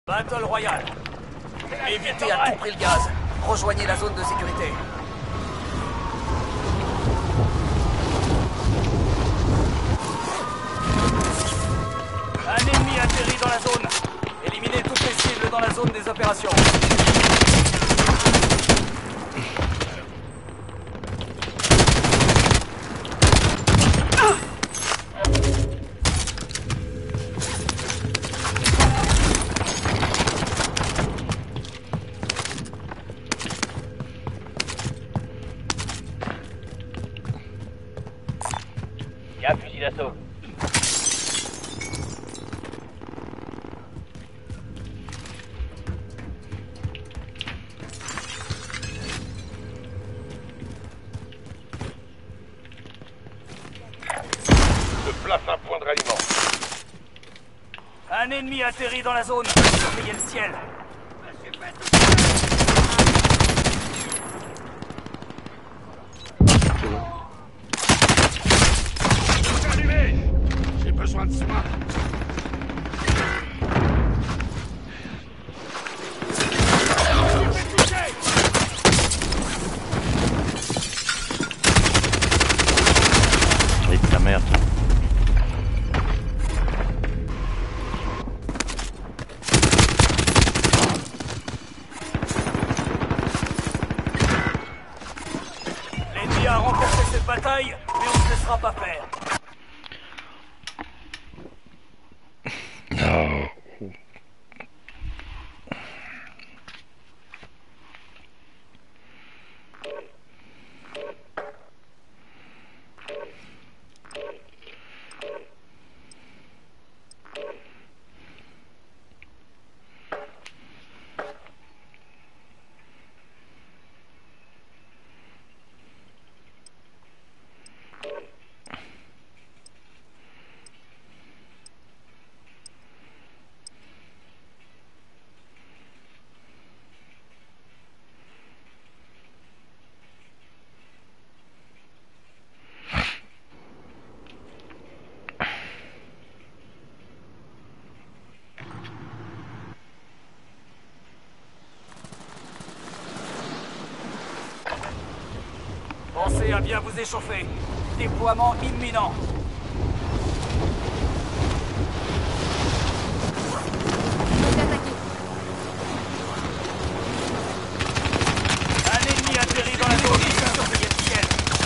Battle Royale. Évitez à tout prix le gaz. Rejoignez la zone de sécurité. Un ennemi atterrit dans la zone. Éliminez toutes les cibles dans la zone des opérations. Fusil d'assaut. Je place un point de ralliement. Un ennemi atterrit dans la zone. Surveillez le ciel. Allumé. J'ai besoin de soins. Avec ta merde. L'ennemi a remporté cette bataille, mais on ne se laissera pas faire. Non. Pensez à bien vous échauffer. Déploiement imminent. Un ennemi atterrit dans la zone. Surveillez le ciel.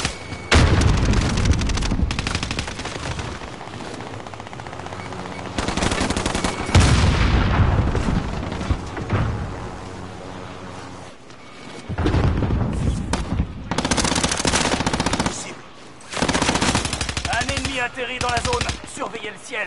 Un ennemi atterrit dans la zone. Surveillez le ciel.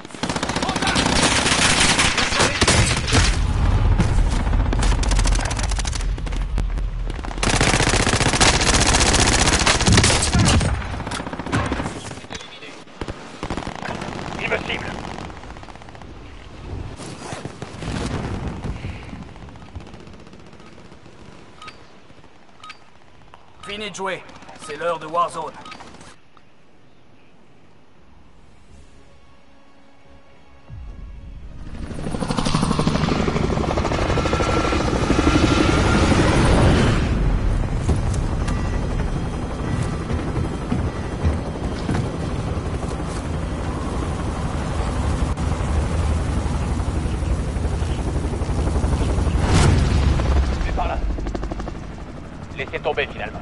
Il me cible. Fini de jouer. C'est l'heure de Warzone. C'est par là. Laissez tomber finalement.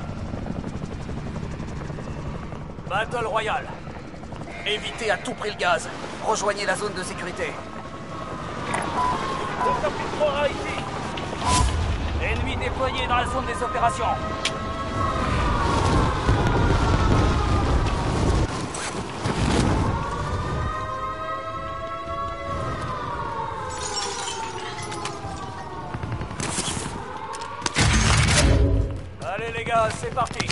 Battle Royale. Évitez à tout prix le gaz. Rejoignez la zone de sécurité. Ennemi déployé dans la zone des opérations. Allez les gars, c'est parti.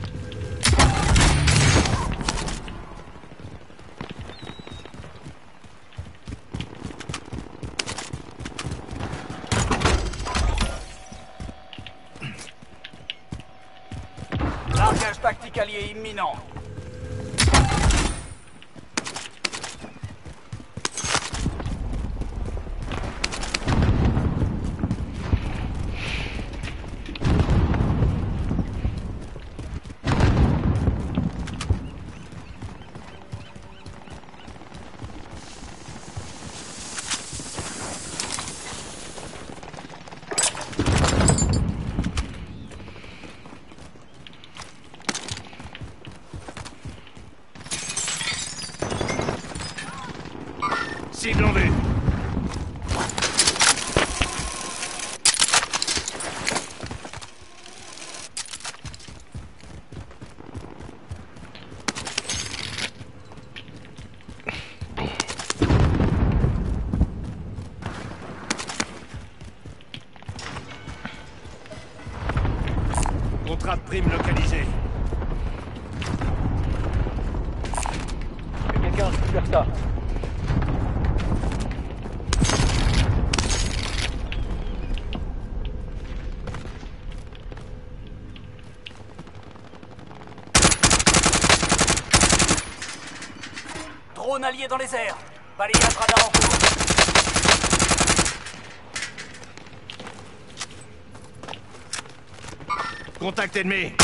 Largage tactique allié imminent. Trap prime localisée. Que quelqu'un récupère ça. Drone allié dans les airs. Balayage radar en cours. Contact ennemi.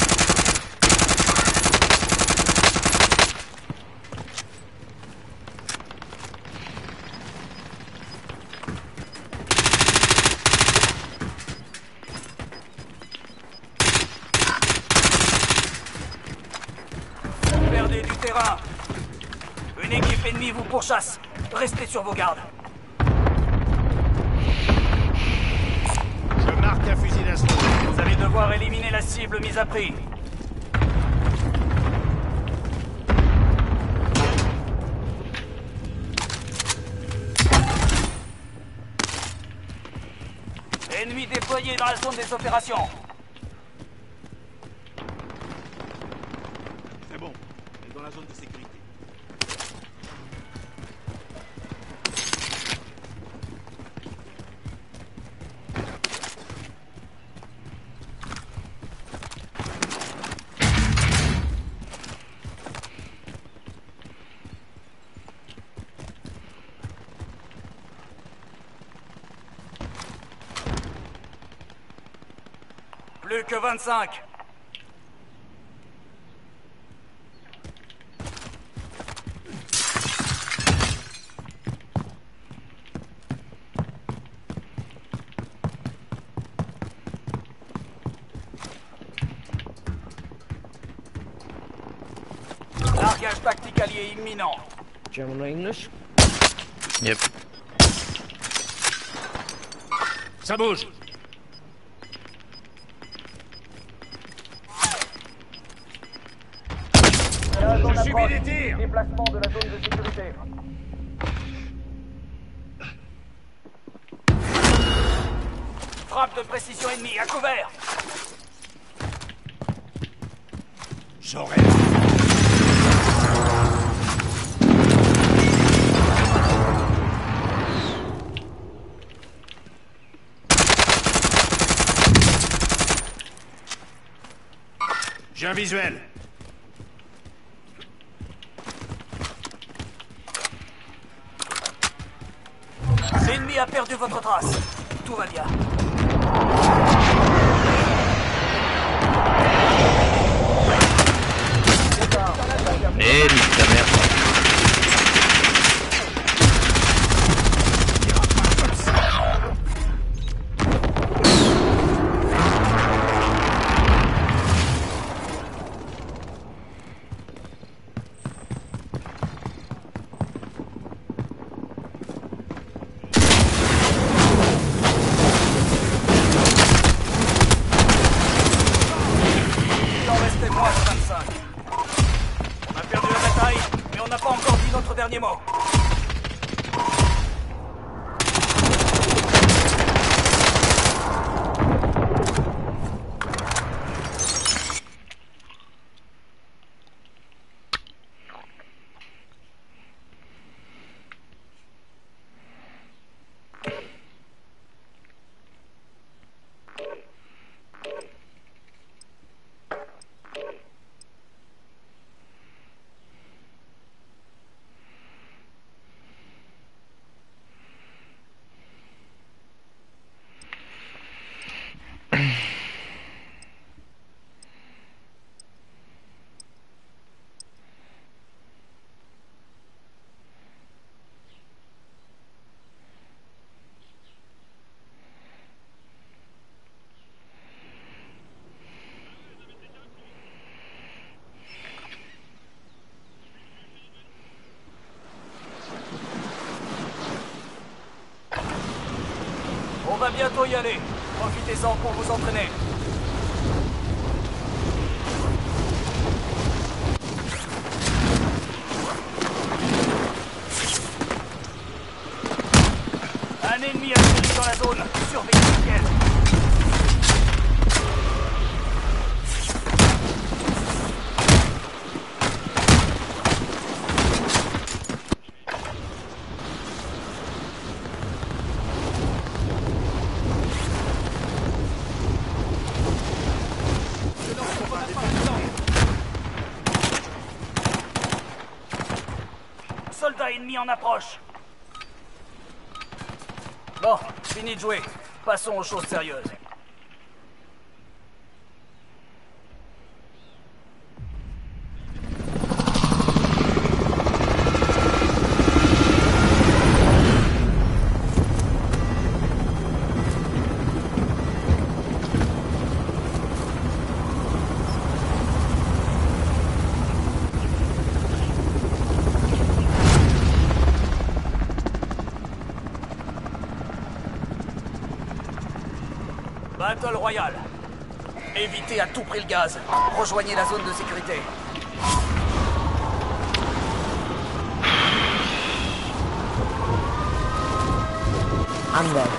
Vous perdez du terrain. Une équipe ennemie vous pourchasse. Restez sur vos gardes. Je marque un fusil d'assaut. Vous allez devoir éliminer la cible mise à prix. Ennemi déployé dans la zone des opérations. C'est bon. On est dans la zone de sécurité. Plus que 25. Largage tactique allié imminent. German or English? Yep. Ça bouge. Je subis des tirs. Déplacement de la zone de sécurité. Frappe de précision ennemie à couvert. J'aurais. J'ai un visuel. L'ennemi a perdu votre trace. Tout va bien. Eh, nique ta mère. Il en restait moins de 25. On a perdu la bataille, mais on n'a pas encore dit notre dernier mot. On va bientôt y aller. Profitez-en pour vous entraîner. Un ennemi atterri dans la zone. Surveillez lequel. ennemi en approche. Bon, fini de jouer. Passons aux choses sérieuses. Battle Royale. Évitez à tout prix le gaz. Rejoignez la zone de sécurité. I'm dead.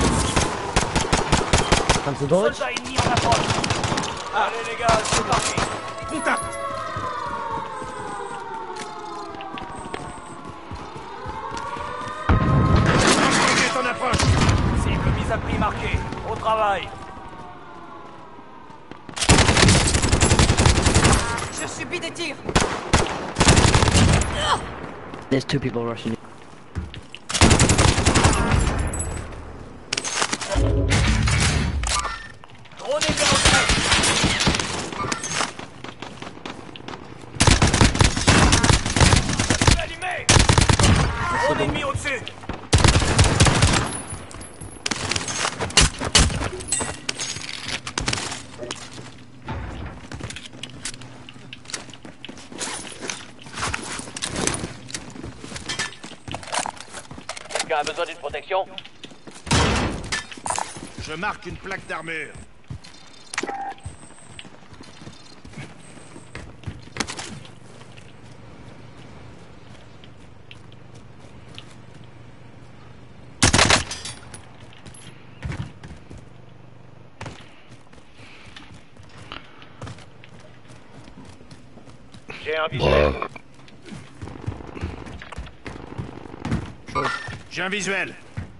Kannst du Deutsch? Soldat ennemi en approche. Allez les gars, c'est parti. Contact. Target est en approche. Cible mise à prix marquée. Au travail. Je subis des tirs. There's two people rushing you. Drone est lancé. Allumé. Drone ennemi au-dessus. Quelqu'un a besoin d'une protection? Je marque une plaque d'armure. J'ai un visuel. J'ai un visuel.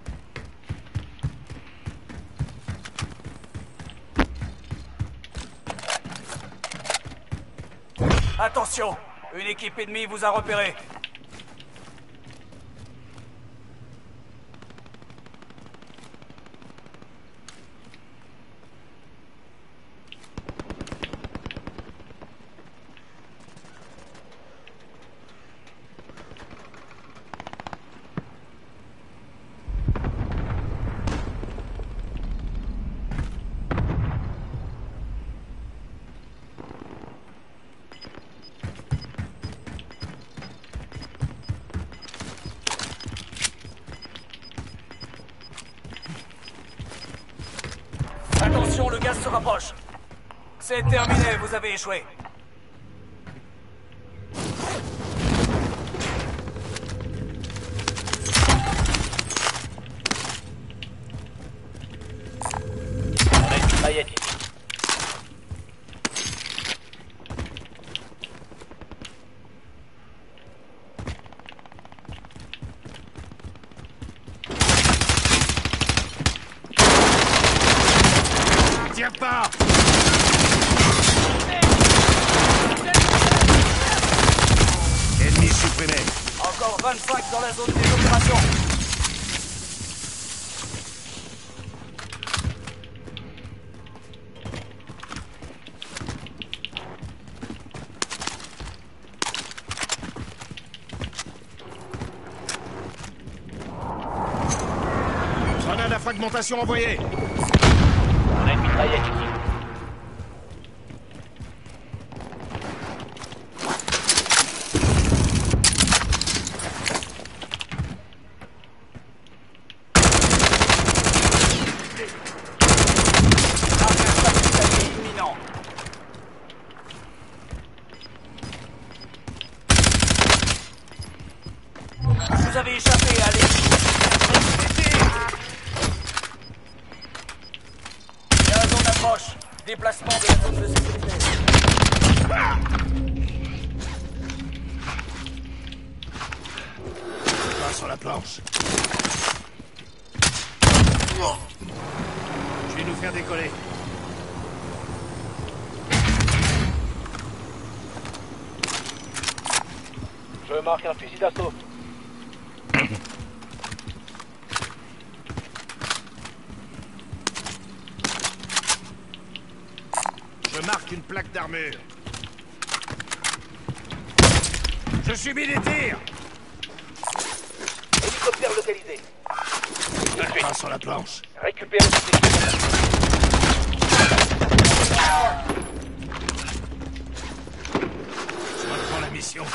Attention, une équipe ennemie vous a repéré. Attention, le gaz se rapproche. C'est terminé, vous avez échoué. On a une mitraillette ici. Tire pas. Ennemi supprimé. Encore 25 dans la zone des opérations. Grenade à fragmentation envoyée. On a une mitraillette ici. Imminent. Vous avez échappé, allez. La zone approche. Déplacement de la zone de sécurité. Pas sur la planche. Je vais nous faire décoller. Je marque un fusil d'assaut. une plaque d'armure. Je subis des tirs. Hélicoptère localisé. Pas sur la planche. Récupérez cette équipe. Je reprends la mission.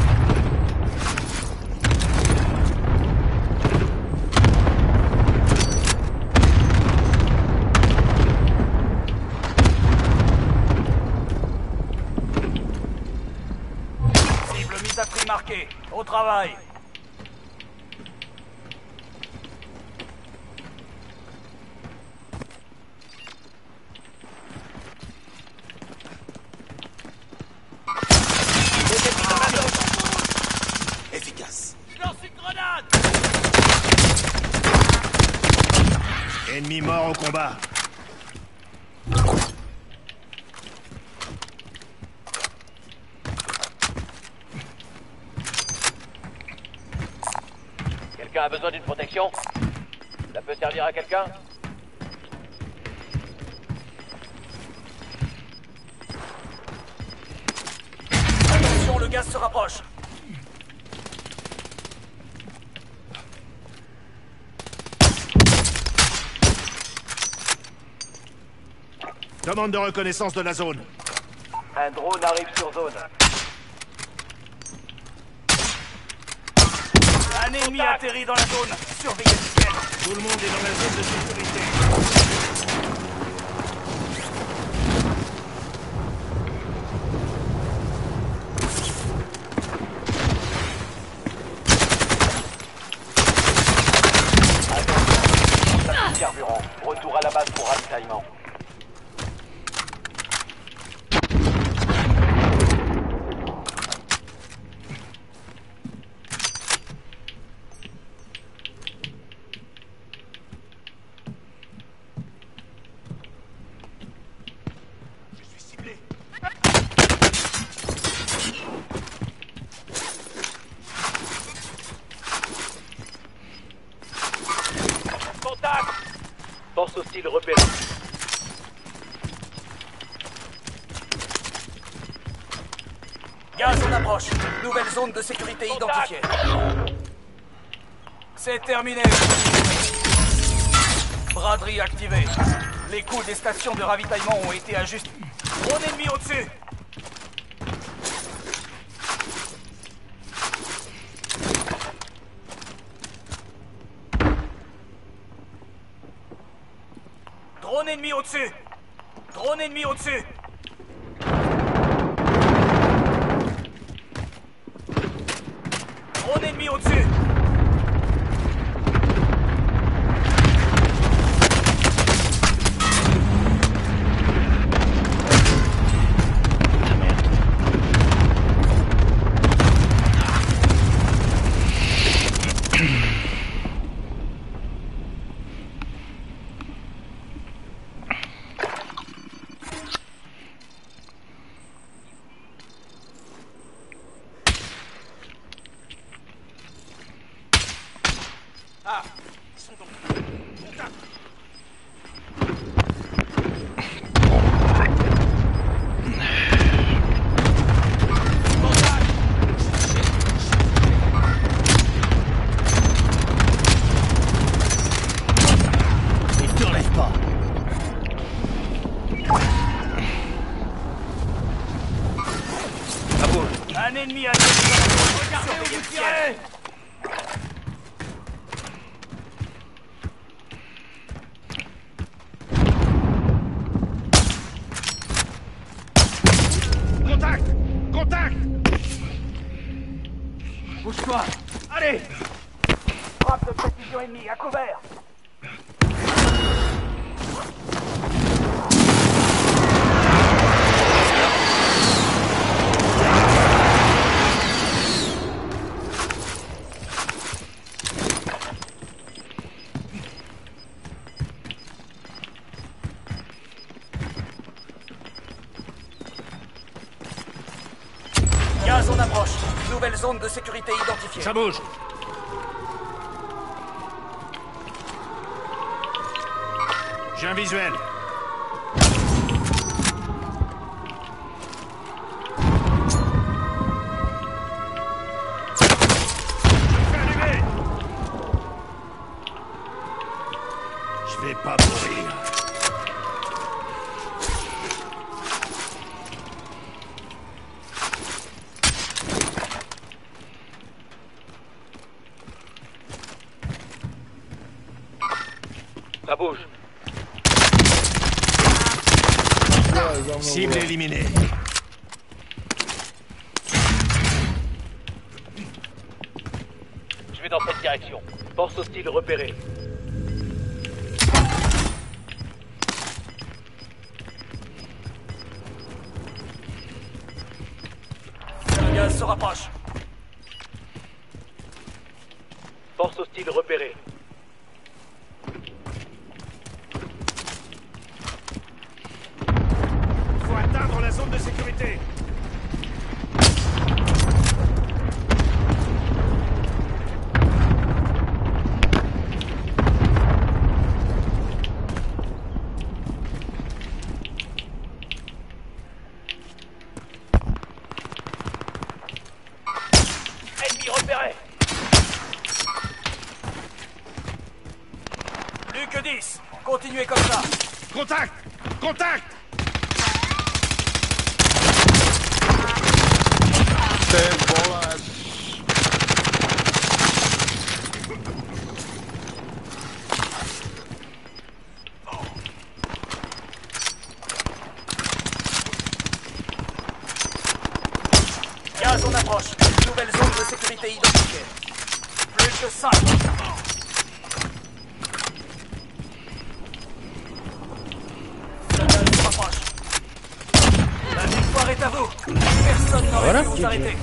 Cible mise à prix marquée. Au travail. Efficace. Je lance une grenade. Ennemi mort au combat. Quelqu'un a besoin d'une protection? Ça peut servir à quelqu'un? Attention, le gaz se rapproche. Demande de reconnaissance de la zone. Un drone arrive sur zone. Un ennemi atterrit dans la zone. Surveillez le ciel. Tout le monde est dans la zone de sécurité. Carburant. Retour à la base pour ravitaillement. Je suis ciblé. Contact! Force hostile repérée. Gaz en approche. Nouvelle zone de sécurité identifiée. C'est terminé. Braderie activée. Les coûts des stations de ravitaillement ont été ajustés. Drone ennemi au-dessus. Drone ennemi au-dessus. Drone ennemi au-dessus. Drone ennemi au-dessus. Ah, ils sont donc. Contact. Ne te relève pas. Un ennemi a été regardez où vous tirez. Contact. Contact. Bouge-toi. Allez. Frappe de précision ennemie, à couvert. Gaz en approche. Nouvelle zone de sécurité identifiée. Ça bouge. J'ai un visuel. Je vais pas mourir. Ça bouge. Cible éliminée. Je vais dans cette direction. Force hostile repérée. Le gaz se rapproche. Force hostile repérée. Faut atteindre la zone de sécurité. Ennemi repéré. Plus que 10. Continuez comme ça. Contact! Contact! Gaz en approche. Nouvelle zone de sécurité identifiée. Plus que 5. Le gaz se rapproche. La victoire est à vous. Personne n'aurait pu vous arrêter.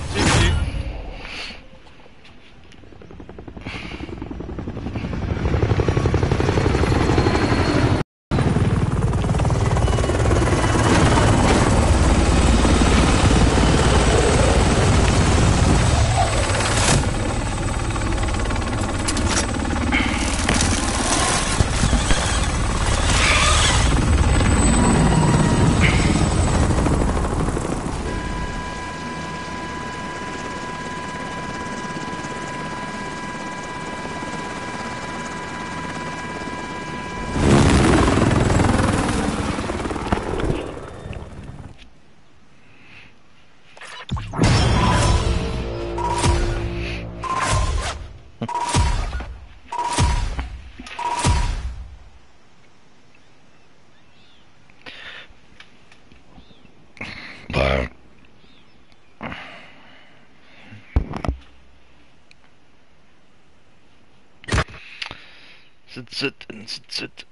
Bah. Zit.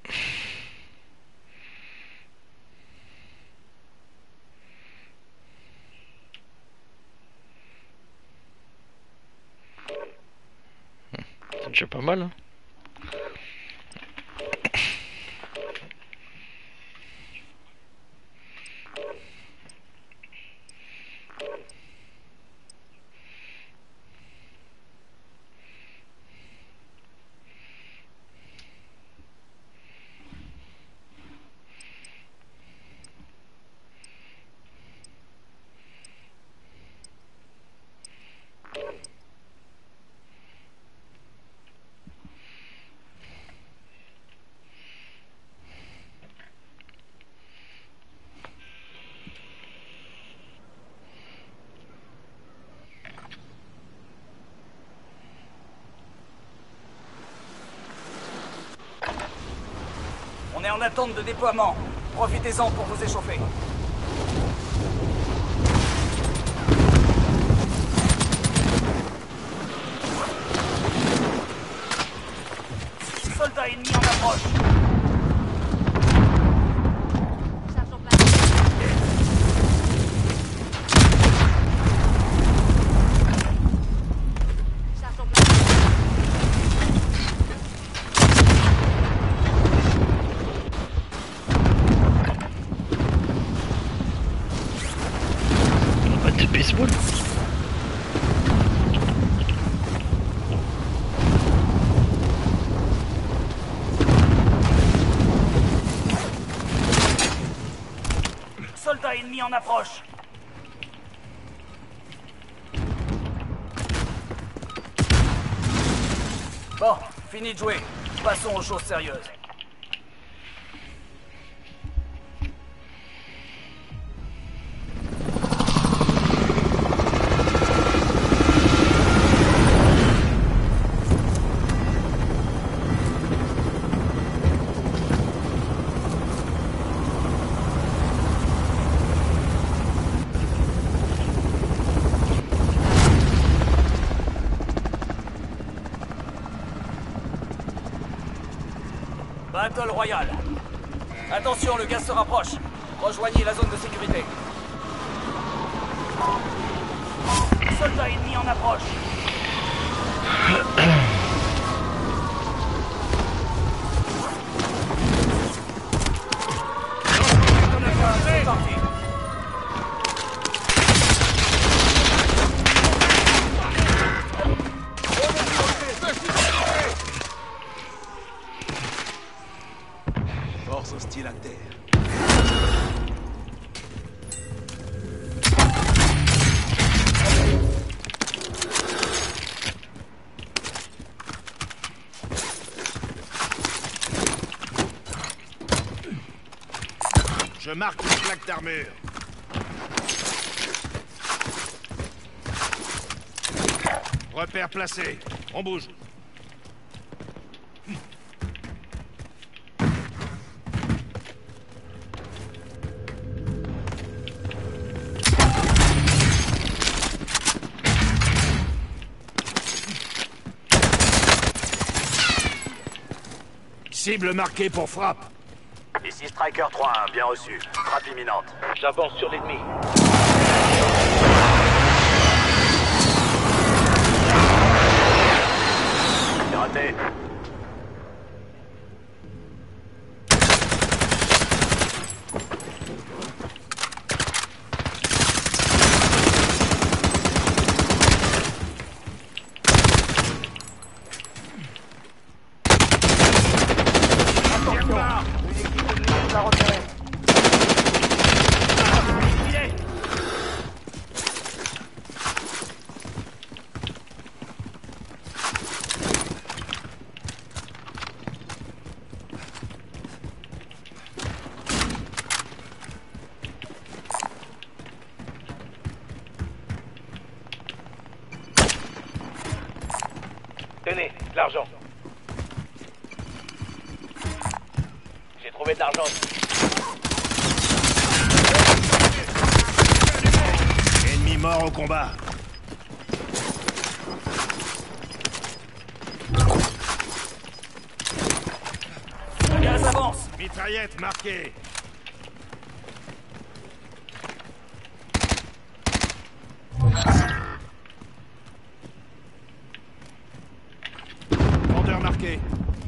C'est déjà pas mal, hein. On est en attente de déploiement. Profitez-en pour vous échauffer. Soldats ennemis en approche. Charge en place. Charge en place. Pas de baseball. Soldats ennemis en approche. Bon, fini de jouer. Passons aux choses sérieuses. Battle Royale. Attention, le gaz se rapproche. Rejoignez la zone de sécurité. Soldats ennemis en approche. C'est parti. Force hostile à terre. Je marque une plaque d'armure. Repère placé. On bouge. Cible marquée pour frappe. Ici Striker 3-1, bien reçu. Frappe imminente. J'avance sur l'ennemi. C'est raté. Tenez, de l'argent. J'ai trouvé de l'argent. Ennemi mort au combat. Le gaz avance. Mitraillette marquée. Vendeur marqué.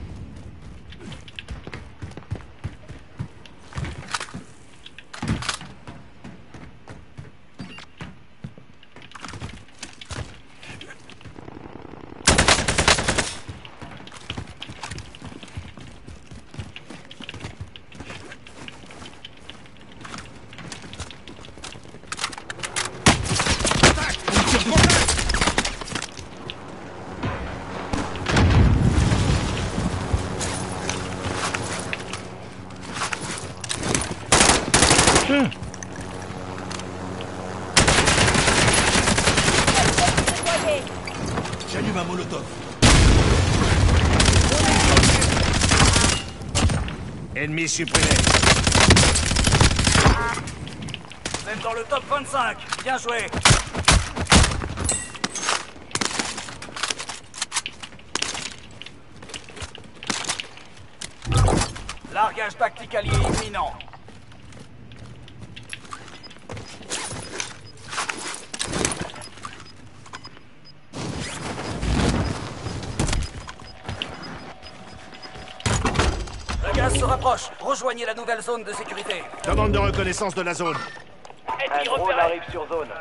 J'allume un molotov. Ennemi supprimé. Vous êtes dans le top 25. Bien joué. Largage tactique allié imminent. Le gaz se rapproche. Rejoignez la nouvelle zone de sécurité. Demande de reconnaissance de la zone. Un Ennemi drone repéré. arrive sur zone.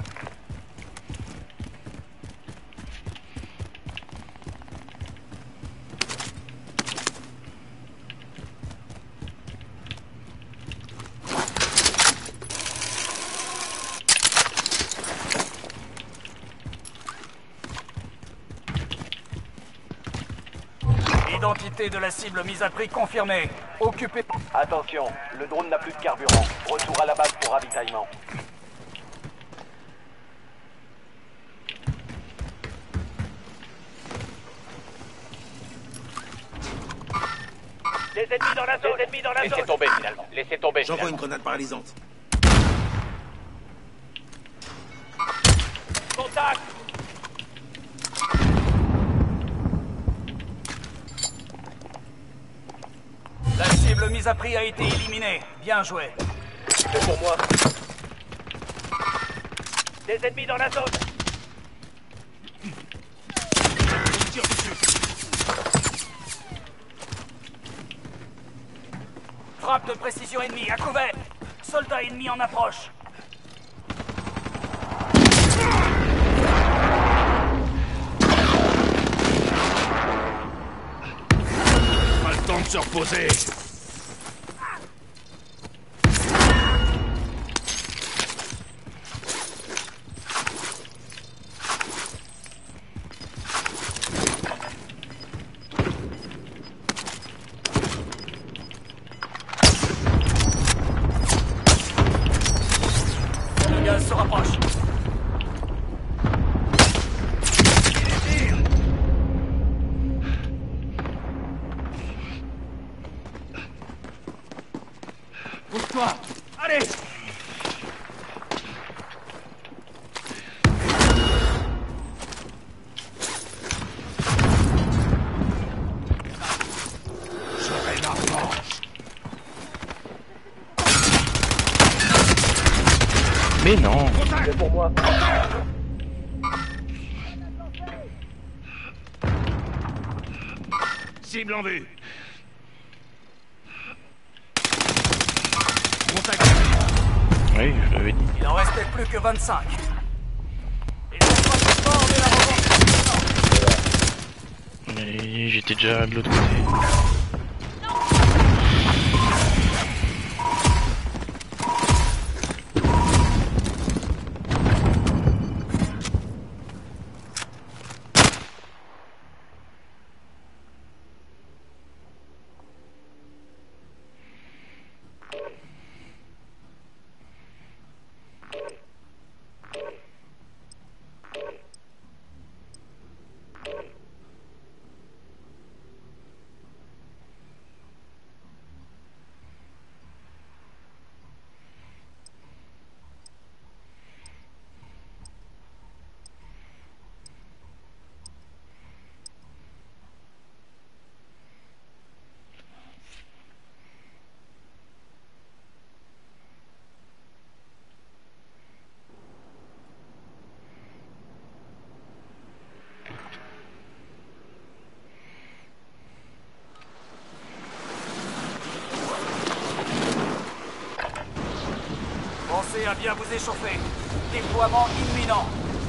Identité de la cible mise à prix confirmée. Occupez. Attention, le drone n'a plus de carburant. Retour à la base pour ravitaillement. Des ennemis dans la zone. Des ennemis dans la zone. Laissez tomber finalement. Laissez tomber. J'envoie une finalement. grenade paralysante. Contact. La cible Cible mise à prix a été éliminée. Bien joué. C'est pour moi. Des ennemis dans la zone. Tire dessus. Frappe de précision ennemie à couvert. Soldat ennemi en approche. Pas le temps de se reposer. Le gaz se rapproche. Pousse-toi. Allez. J'aurai la revanche. Mais non. C'est pour moi. Cible en vue. Contact. Oui, je l'avais dit. Il en restait plus que 25. Ils sont pas plus forts, mais la revanche. Mais j'étais déjà de l'autre côté. Pensez à bien vous échauffer. Déploiement imminent.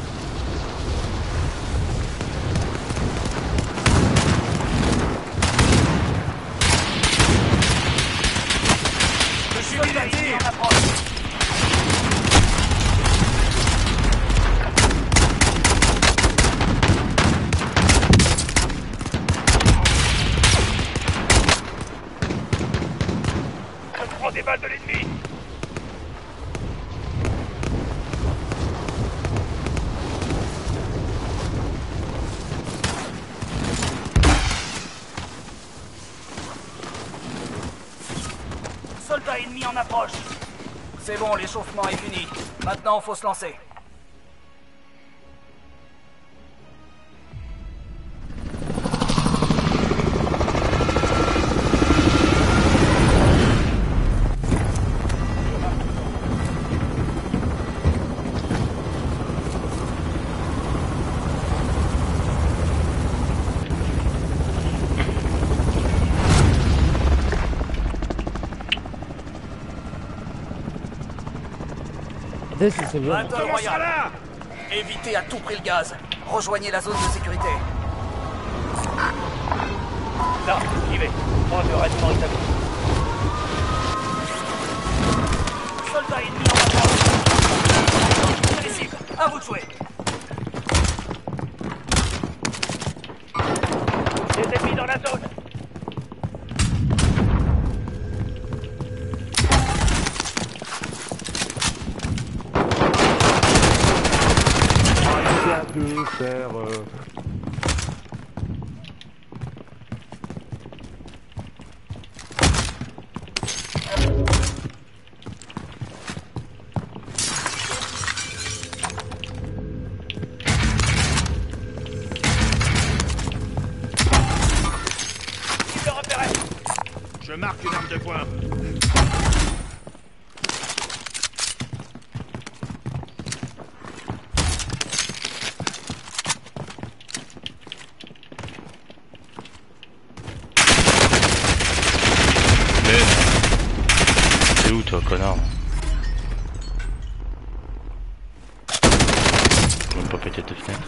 Je suis Soldat ennemi blessé. en approche. Je prends des balles de l'ennemi. Soldat ennemi en approche. C'est bon, l'échauffement est fini. Maintenant, faut se lancer. This is a real. Battle Royale. Évitez à tout prix le gaz. Rejoignez la zone de sécurité. Là, j'y vais. Point de radiement établi. Soldat ennemi en approche. Les cibles, à vous de jouer. Des ennemis dans la zone. De faire Je marque une arme de poing. coin. Mais non. T'es où toi, connard? J'ai même pas pété tes fenêtres.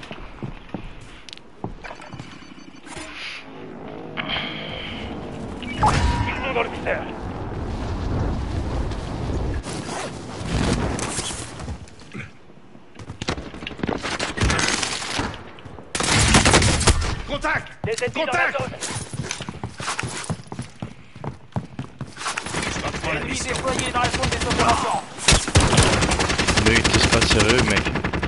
Ils sont dans le viseur. Contact! Des ennemis dans la Contact! zone. Je reprends la Ennemis mission. déployés dans la zone des opérations. Mais t'es pas sérieux, mec.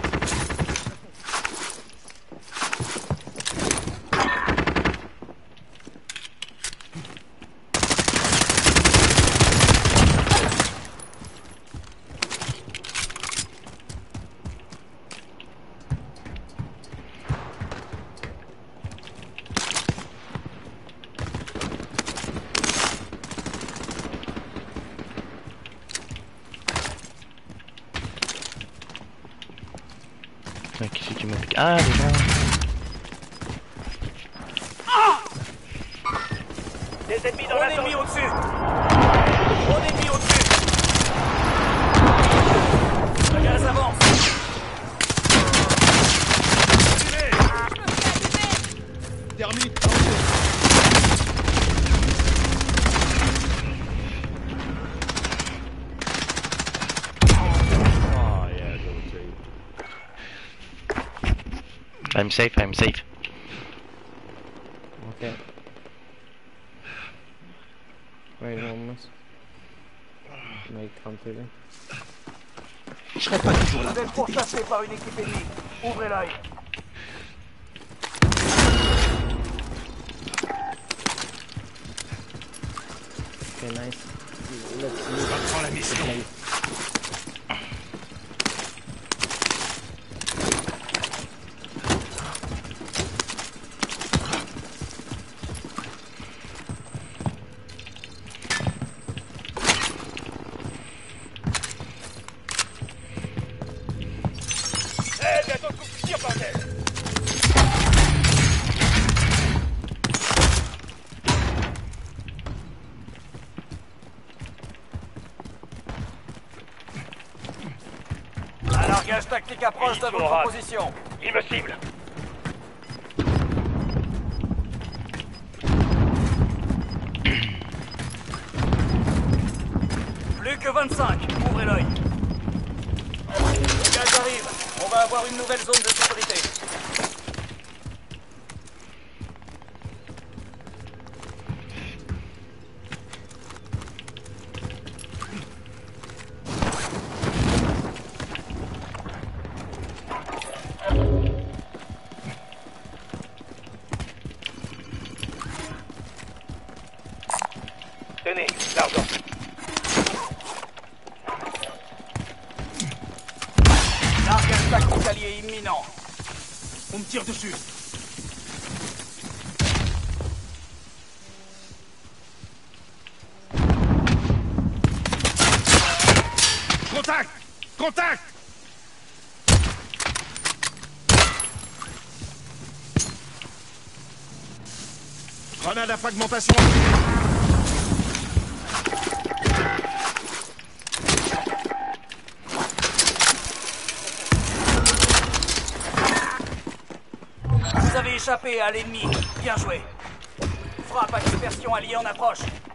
Putain, qui c'est qui m'a piqué? Ah, les gens. Des ennemis dans Gros la ennemi zone. au-dessus. Gros ennemi au-dessus. Le gaz avance. Termite. I'm safe, I'm safe. Okay. Wait a moment. May come to them. Je serai pas toujours là. Vous êtes pourchassés par une équipe ennemie. Ouvrez l'œil. Okay, nice. Je reprends la mission. Eh, bientôt le coup de tir, bordel. Un largage tactique approche de Ils sont votre rares. position. Il me cible. Plus que 25. Ouvrez l'œil. Le gaz arrive. On va avoir une nouvelle zone de sécurité. Tenez, l'argent. Largage tactique allié imminent. On me tire dessus. Contact! Contact! Grenade à fragmentation. Vous avez échappé à l'ennemi. Bien joué. Frappe à dispersion alliée en approche.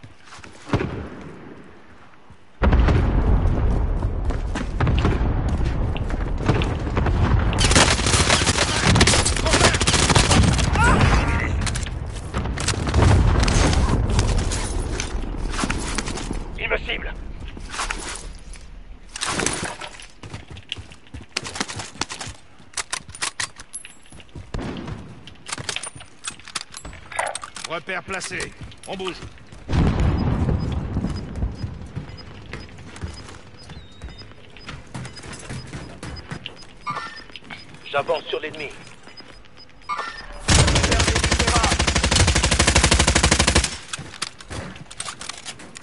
Il me cible. Repère placé. On bouge. J'avance sur l'ennemi. Perdez du terrain.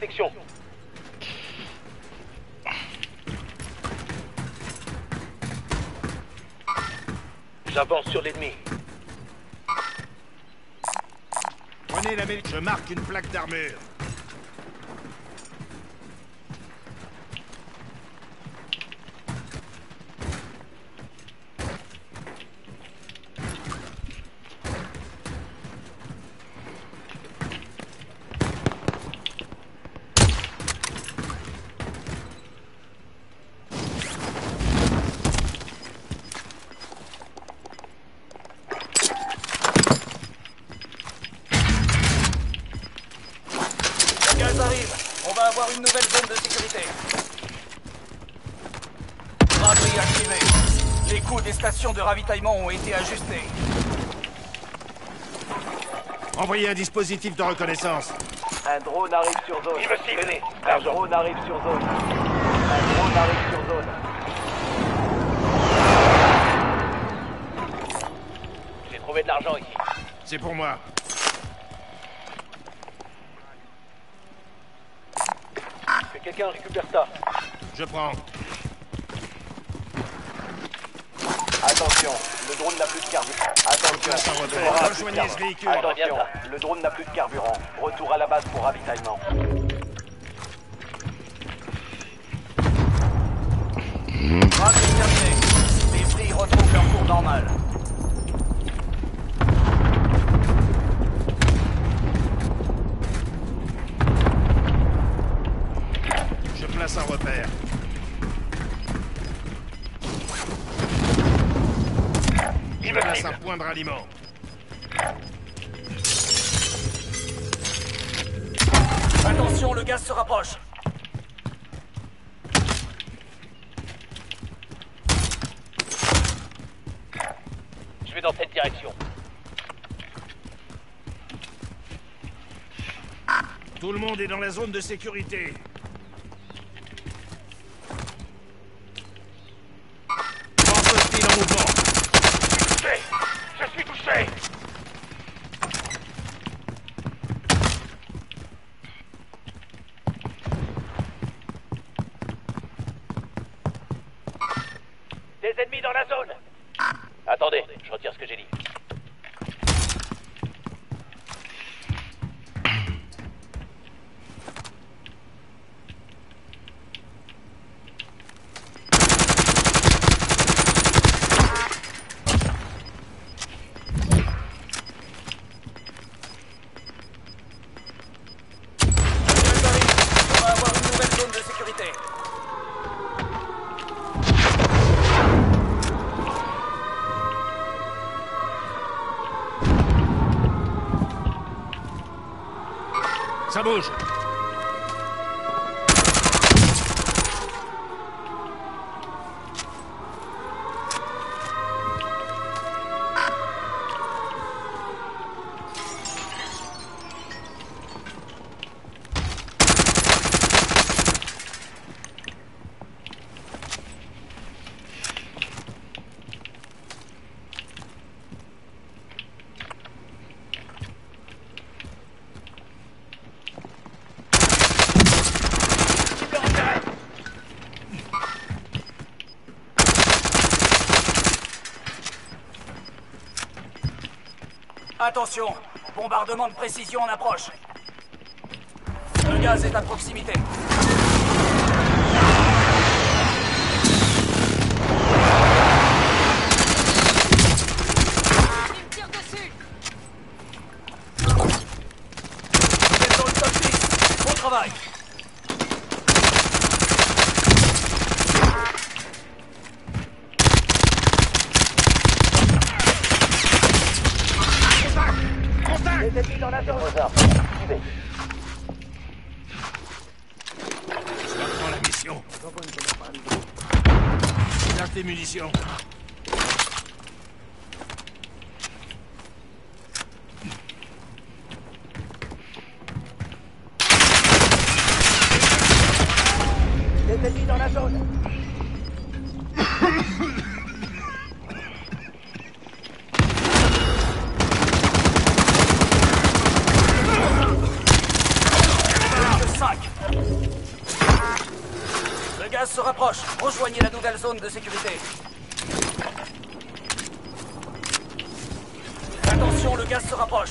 protection. J'avance sur l'ennemi. Prenez la mêlée. Je marque une plaque d'armure. Le gaz arrive. On va avoir une nouvelle zone de sécurité. Braderie activée. Les coûts des stations de ravitaillement ont été ajustés. Envoyez un dispositif de reconnaissance. Un drone arrive sur zone. Il me cible. Tenez, un drone arrive sur zone. Un drone arrive sur zone. J'ai trouvé de l'argent ici. C'est pour moi. Que quelqu'un récupère ça. Je prends. Attention, le drone n'a plus de carburant. Attention, Place un il repère. aura plus de Rejoignez carburant. ce véhicule. Attention, Bien le drone n'a plus de carburant. Retour à la base pour ravitaillement. Braderie terminée. Les prix retrouvent leur cours normal. Je place un repère. Je place un point de ralliement. Attention, le gaz se rapproche. Je vais dans cette direction. Tout le monde est dans la zone de sécurité. Force hostile en mouvement. Touché. Je suis touché. Des ennemis dans la zone. Attendez, je retire ce que j'ai dit. Le gaz arrive. On va avoir une nouvelle zone de sécurité. Ça bouge. Attention, bombardement de précision en approche. Le gaz est à proximité. Il me tire dessus. Vous êtes dans le top 10. Bon travail. Les ennemis dans la zone. Activez. Je reprends la mission. Lâche tes munitions. Les ennemis dans la zone. Le 5. Rejoignez la nouvelle zone de sécurité. Attention, le gaz se rapproche.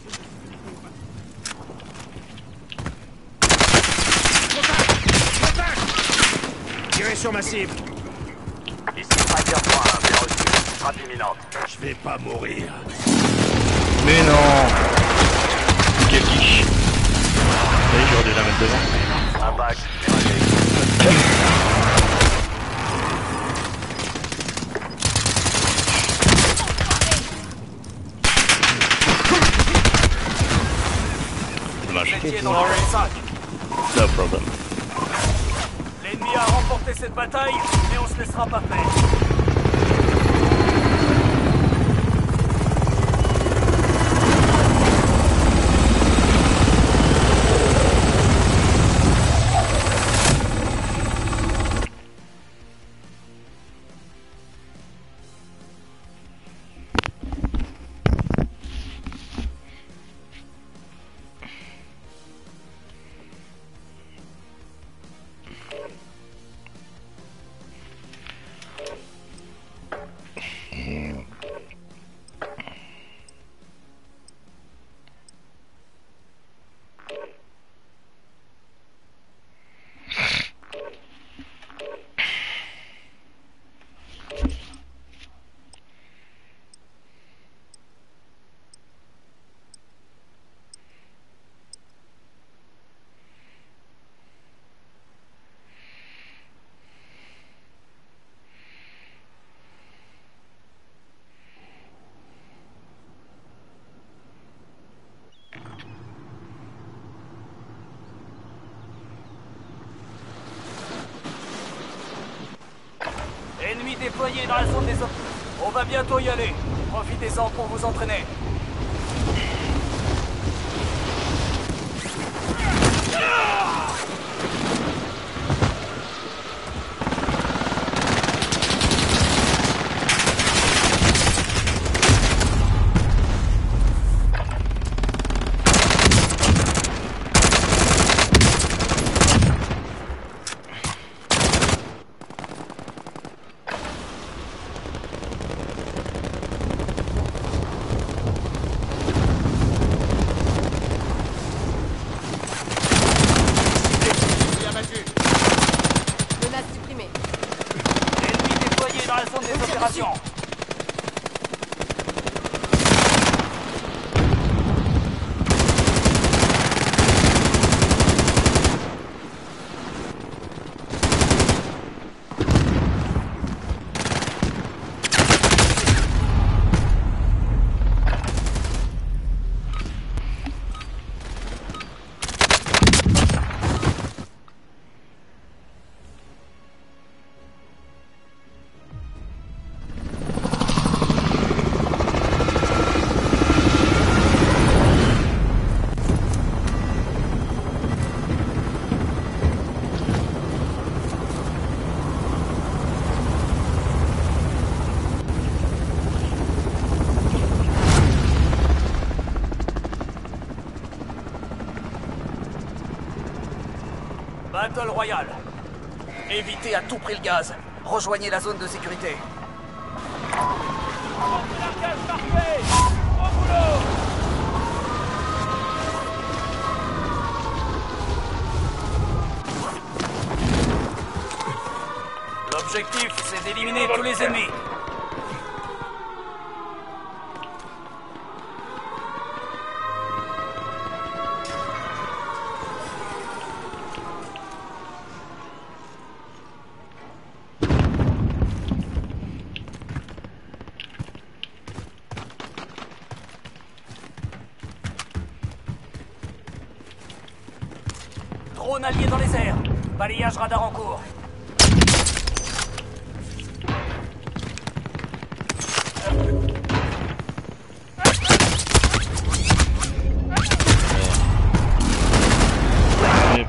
Tirez sur ma cible. Ici Striker 3, bien reçu. Frappe imminente. Je vais pas mourir. Mais non. Quel quiche. Allez, j'aurais dû la mettre devant. Impact. Dommage. Vous étiez dans le 5. No problem. L'ennemi a remporté cette bataille, mais on se laissera pas faire. Ennemis déployés dans la zone des hommes. On va bientôt y aller. Profitez-en pour vous entraîner. Menace supprimée. Ennemis déployés dans la zone des opérations. Battle Royale. Évitez à tout prix le gaz. Rejoignez la zone de sécurité. L'objectif, c'est d'éliminer tous les ennemis. Drone allié dans les airs. Balayage radar en cours. Yep.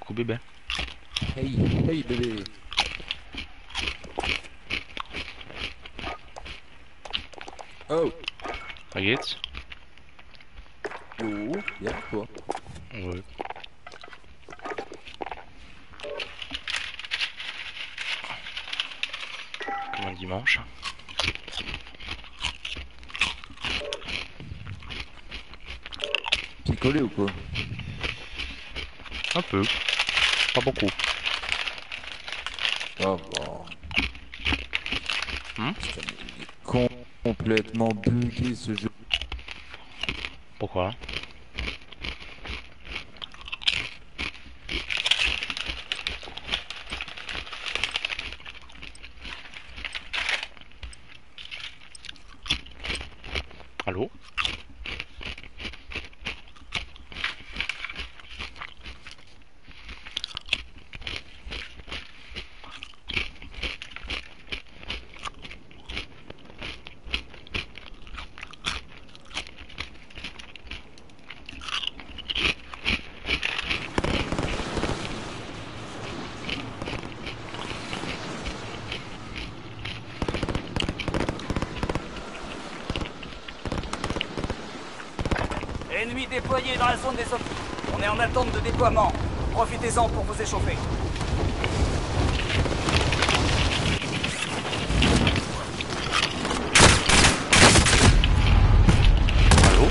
Coucou bébé. Hey, hey bébé. Oh, T'inquiète. yo, bien toi. Ouais. Comme un dimanche. Picolé ou quoi? Un peu. Pas beaucoup. Ah bon. Hmm. Putain, mais il est complètement bugué ce jeu. Pourquoi? Allô? Ennemis déployés dans la zone des optiques. On est en attente de déploiement. Profitez-en pour vous échauffer. Allô?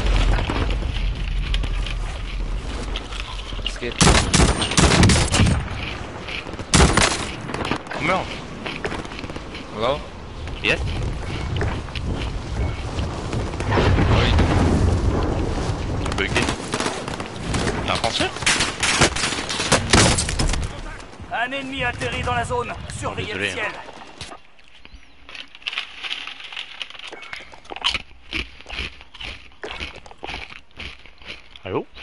Skate. Meurs. Hello? Yes? Oui. Bugué. T'es un français? Un ennemi atterri dans la zone. Surveillez le Désolé, ciel. Allô?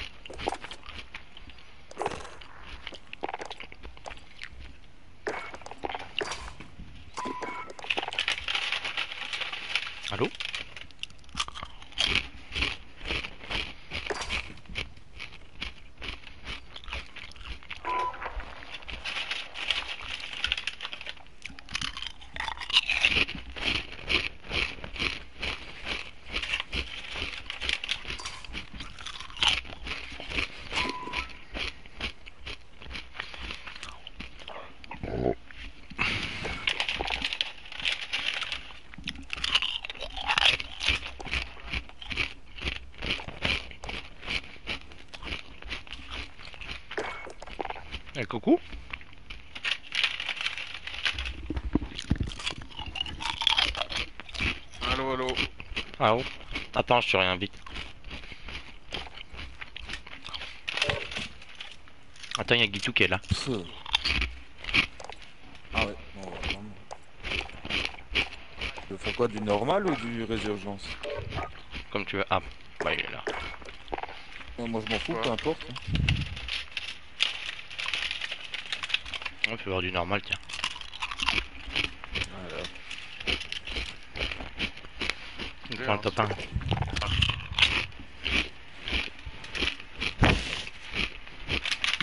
Allô? Coucou? Allô, allô. Allô? Attends, je te réinvite. Attends, il y a Guitou qui est là. Pff. Ah ouais, bon, on va attendre. Tu veux faire quoi, du normal ou du résurgence? Comme tu veux. Ah, bah il est là. Moi je m'en fous, peu importe. On peut voir du normal, tiens. Voilà. On prend le top 1. Bon.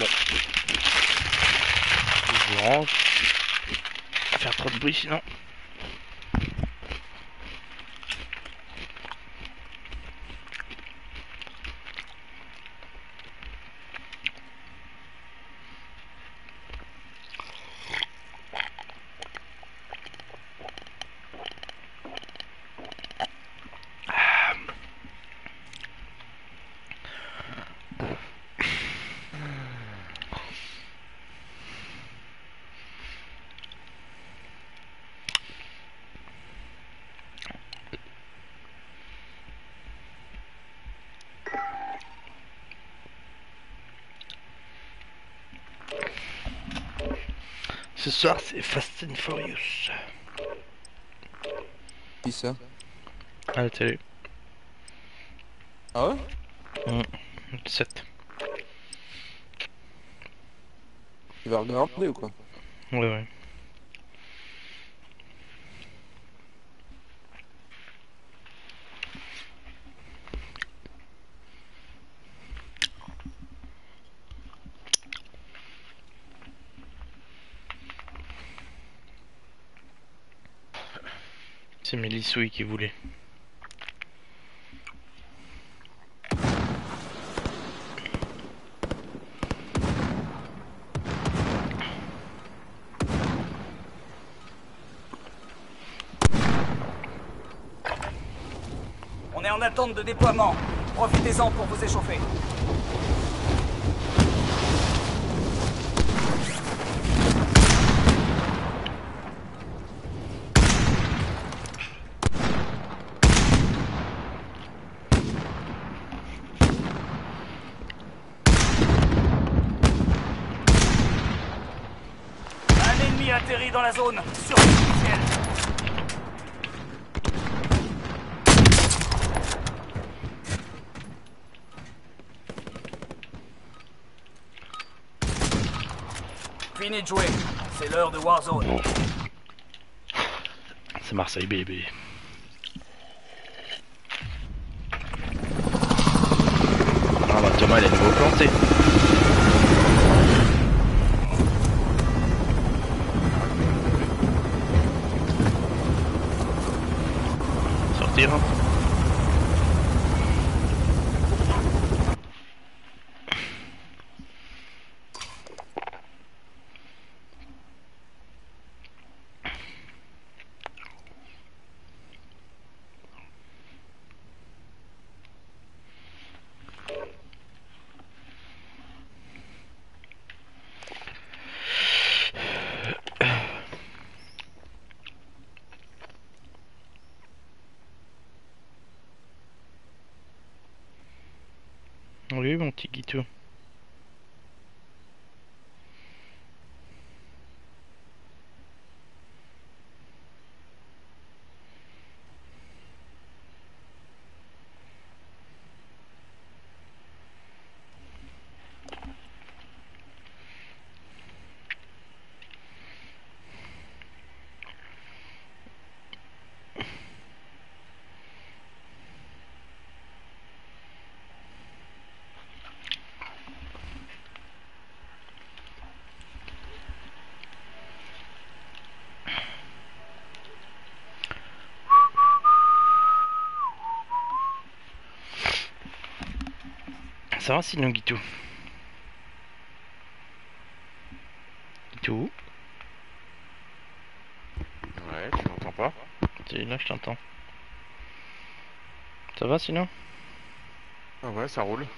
Je range. Pas faire trop de bruit sinon. Ce soir c'est Fast and Furious. Qui ça? À la télé. Ah ouais? 7. Tu vas regarder ou quoi? Ouais, ouais. C'est Mélissouille qui voulait. On est en attente de déploiement. Profitez-en pour vous échauffer. Un ennemi atterrit dans la zone. Surveillez le ciel. Fini de jouer. C'est l'heure de Warzone. C'est Marseille bébé. Ah bah Thomas il est nouveau planté. Sortir. Oui mon petit Guitou. Ça va sinon Guitou? Guitou? Ouais, tu m'entends pas? Là je t'entends. Ça va sinon? Ah ouais, ça roule.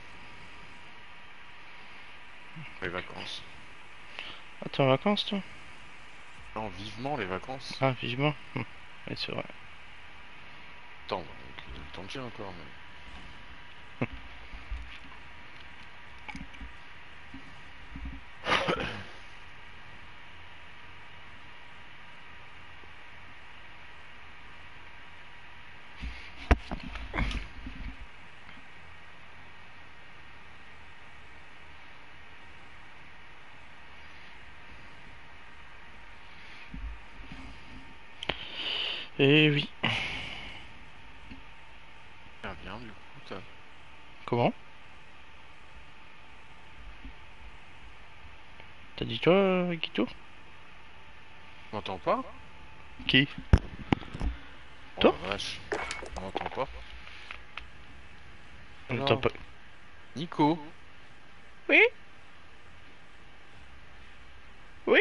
Les vacances. Ah t'es en vacances toi? Non, vivement les vacances. Ah vivement. Oui c'est vrai. Attends, le temps de chien encore, mais... Eh oui. Ah bien, du coup, t'as... Comment? T'as dit toi Guitou? Tu m'entends pas? Qui? Oh, Toi? la vache. On m'entend pas. On Alors, t'entend pas. Nico. Oui? Oui?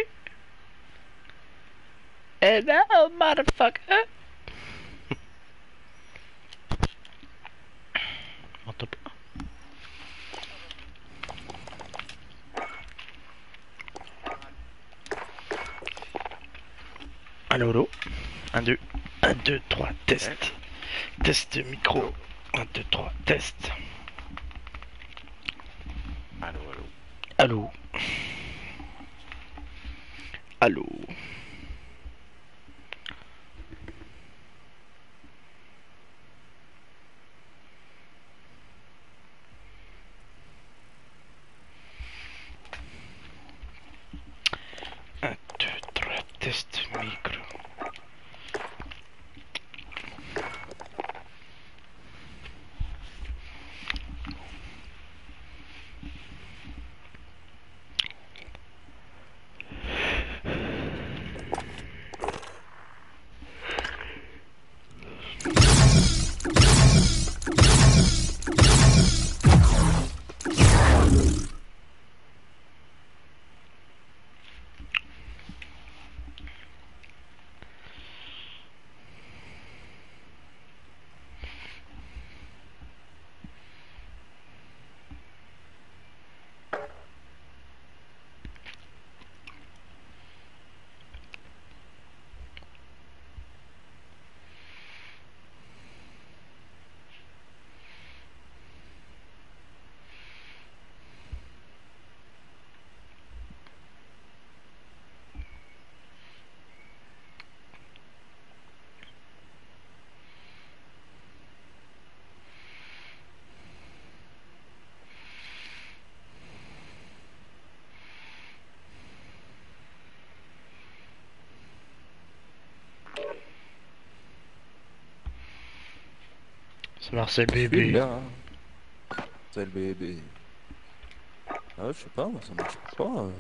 Hello motherfucker! On t'entend pas. Allo, allo. 1, 2, 1, 2, 3, test. Test micro. 1, 2, 3, test. Allô, allô. Allô. Allô. Un, deux, trois, test micro. C'est Marcel Je suis bébé. là. C'est le bébé. Ah, je sais pas, moi ça marche pas.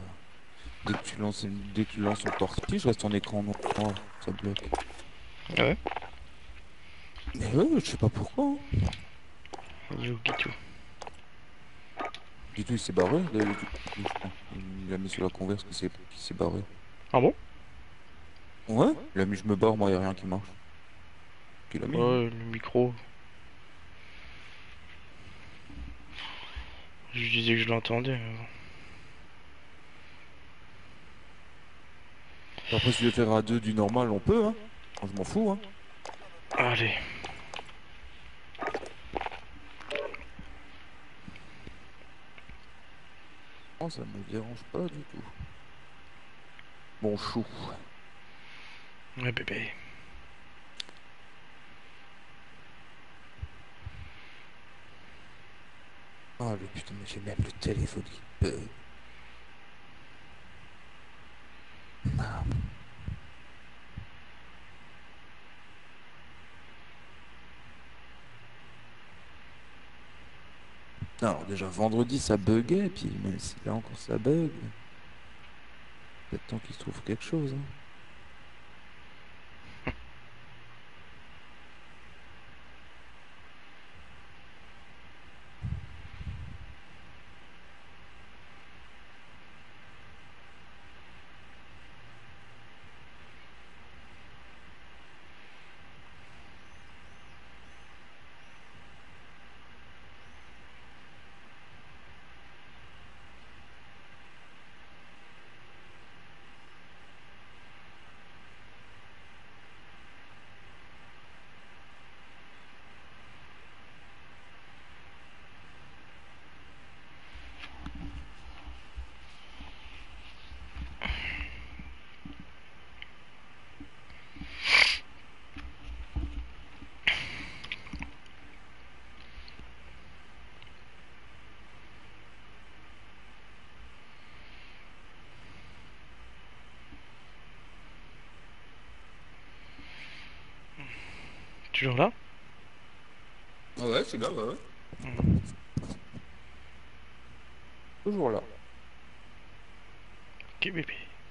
Dès que tu lances une tortille, je reste en écran noir. Ça bloque. Ah ouais. Mais ouais, je sais pas pourquoi. Hein. You Gitu. Du tout, il s'est barré, du coup, je crois. Il a mis sur la converse qu'il s'est barré. Ah bon? Ouais, il a mis je me barre, moi, y a rien qui marche. Qu'il a mis, hein. Ouais, le micro. Je disais que je l'entendais. Mais bon. Après, si tu veux faire à deux du normal, on peut, hein. Moi, je m'en fous, hein. Allez. Non, ça me dérange pas du tout. Bon chou. Ouais, bébé. Ah, le putain, mais j'ai même le téléphone qui bug. Ah. Alors, déjà, vendredi, ça buguait, puis même si là encore ça bug, peut-être temps qu'il se trouve quelque chose, hein. Toujours là? Ah ouais, c'est là, ouais, ouais. Mhm. Toujours là. Ok, bébé.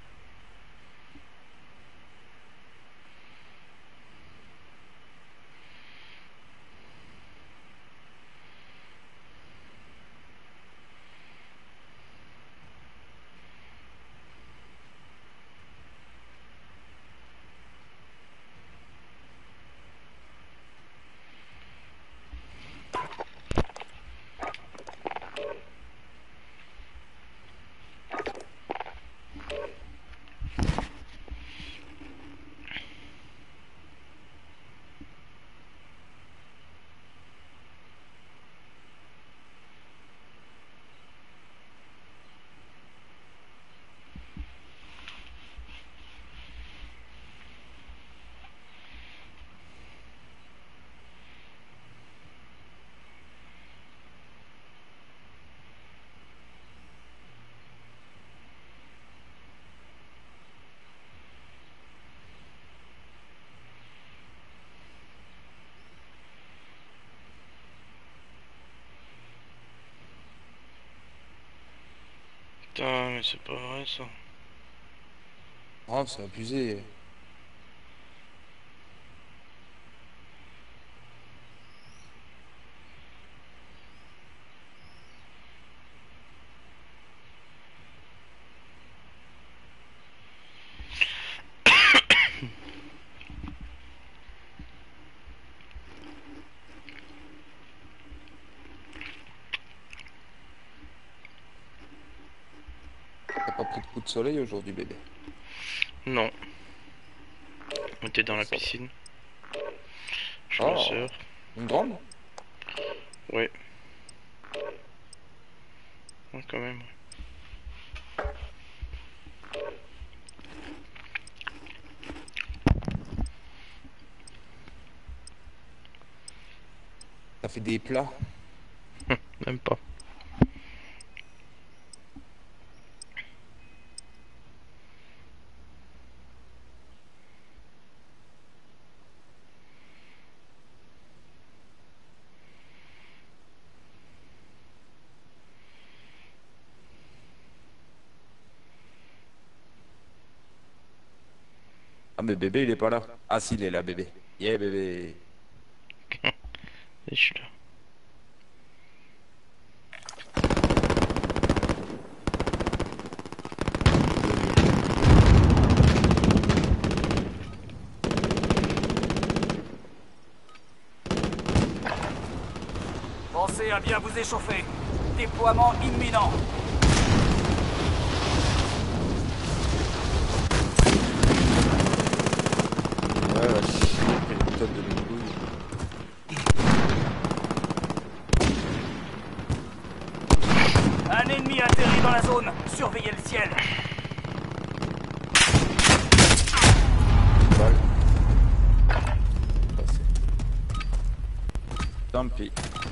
Putain, mais c'est pas vrai ça. Ah, c'est abusé. T'as pas pris de coup de soleil aujourd'hui, bébé? Non. On était dans la Ça va. piscine. Chez ma Ah, soeur. une grande? Ouais. Ouais, quand même. Ça fait des plats. Même pas. mais bébé il est pas là. Ah si, il est là bébé. Yeah bébé. Et je suis là. Pensez à bien vous échauffer. Déploiement imminent. Ouais, va chier, quelle méthode de l'embrouille. Un ennemi atterrit dans la zone. Surveillez le ciel. Balle. Passé. Tant pis.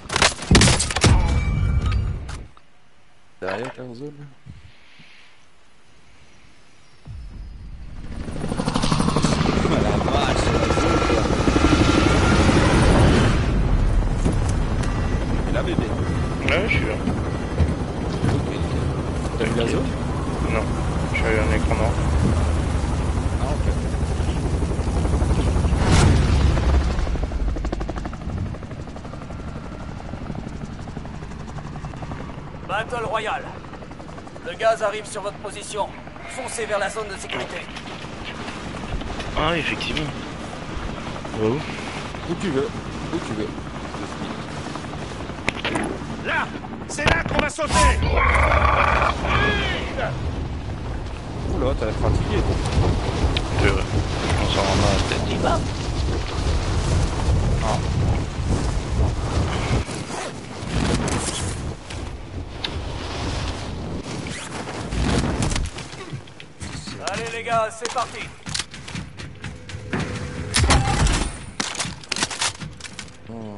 Derrière ta zone. Oh la vache, c'est la zone quoi. Et là bébé. Ouais, je suis là. T'as vu la zone? Non, je suis un écran noir. Ah ok. Battle Royale. Le gaz arrive sur votre position. Foncez vers la zone de sécurité. Ah, effectivement. Va où? Où tu veux. Où tu veux. Là! C'est là qu'on va sauter! Oula, t'as l'air fatigué. On s'en rend mal la tête. Ah. Allez les gars, c'est parti. Oh.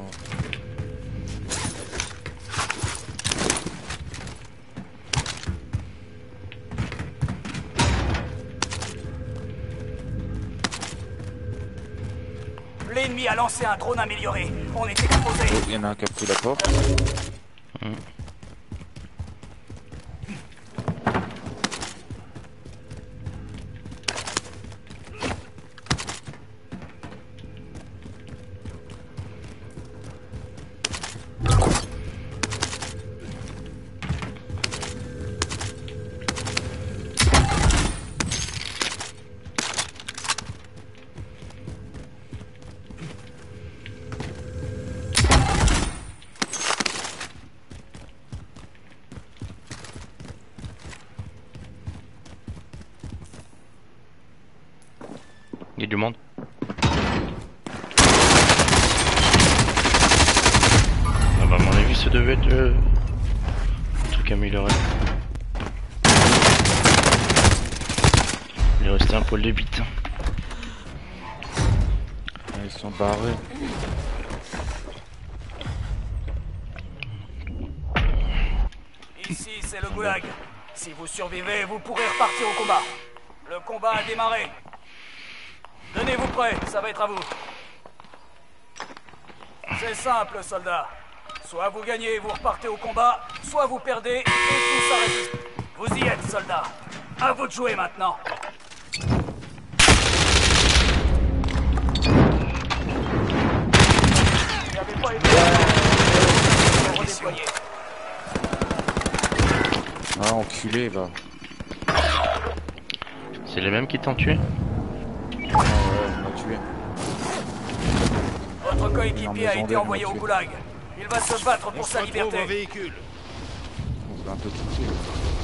L'ennemi a lancé un drone amélioré. On est exposé. Oh, il y en a un qui a pris la porte. Il y a du monde. Ah bah à mon avis ça devait être le truc amélioré. Il restait un poil de bite. Ah, ils sont barrés. Ici, c'est le goulag. Si vous survivez, vous pourrez repartir au combat. Le combat a démarré. Tenez-vous prêts, ça va être à vous. C'est simple, soldats. Soit vous gagnez et vous repartez au combat, soit vous perdez et tout ça résiste. Vous y êtes, soldats. À vous de jouer maintenant. Vous n'avez pas été redéployé. Ah, enculé, va. C'est les mêmes qui t'ont tué? Ah ouais, on m'a tué. Votre coéquipier a maison été verte, envoyé on au m'a tué. goulag. Il va se battre On pour se sa retrouve au liberté. véhicule. On se fait un peu tout tuer.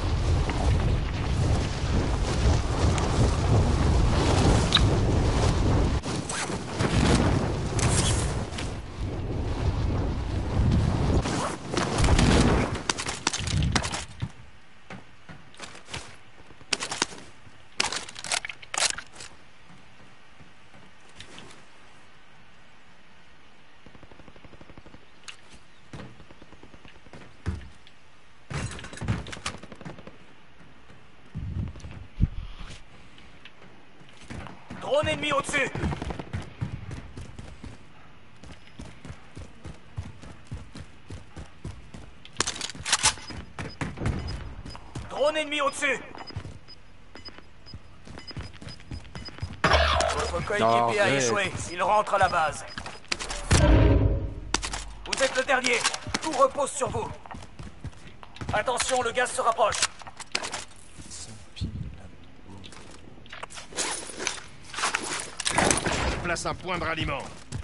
Drone ennemi au-dessus. Drone ennemi au-dessus. Votre coéquipier a échoué. Il rentre à la base. Vous êtes le dernier. Tout repose sur vous. Attention, le gaz se rapproche. Place un point de ralliement.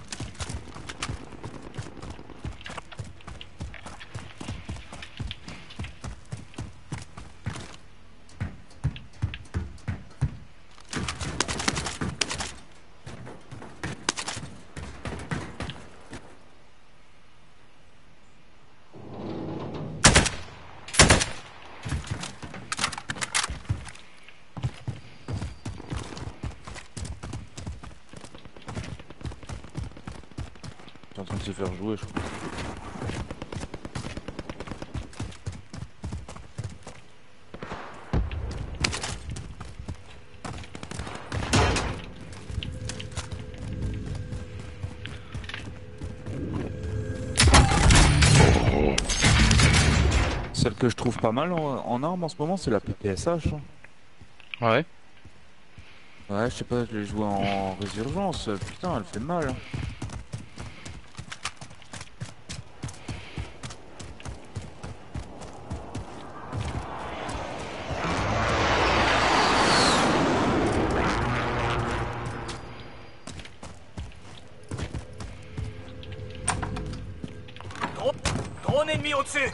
En train de se faire jouer, je crois. Celle que je trouve pas mal en arme en ce moment, c'est la PPSH. Hein. Ouais. Ouais, je sais pas, je l'ai joué en résurgence. Putain, elle fait mal. Drone ennemi au-dessus.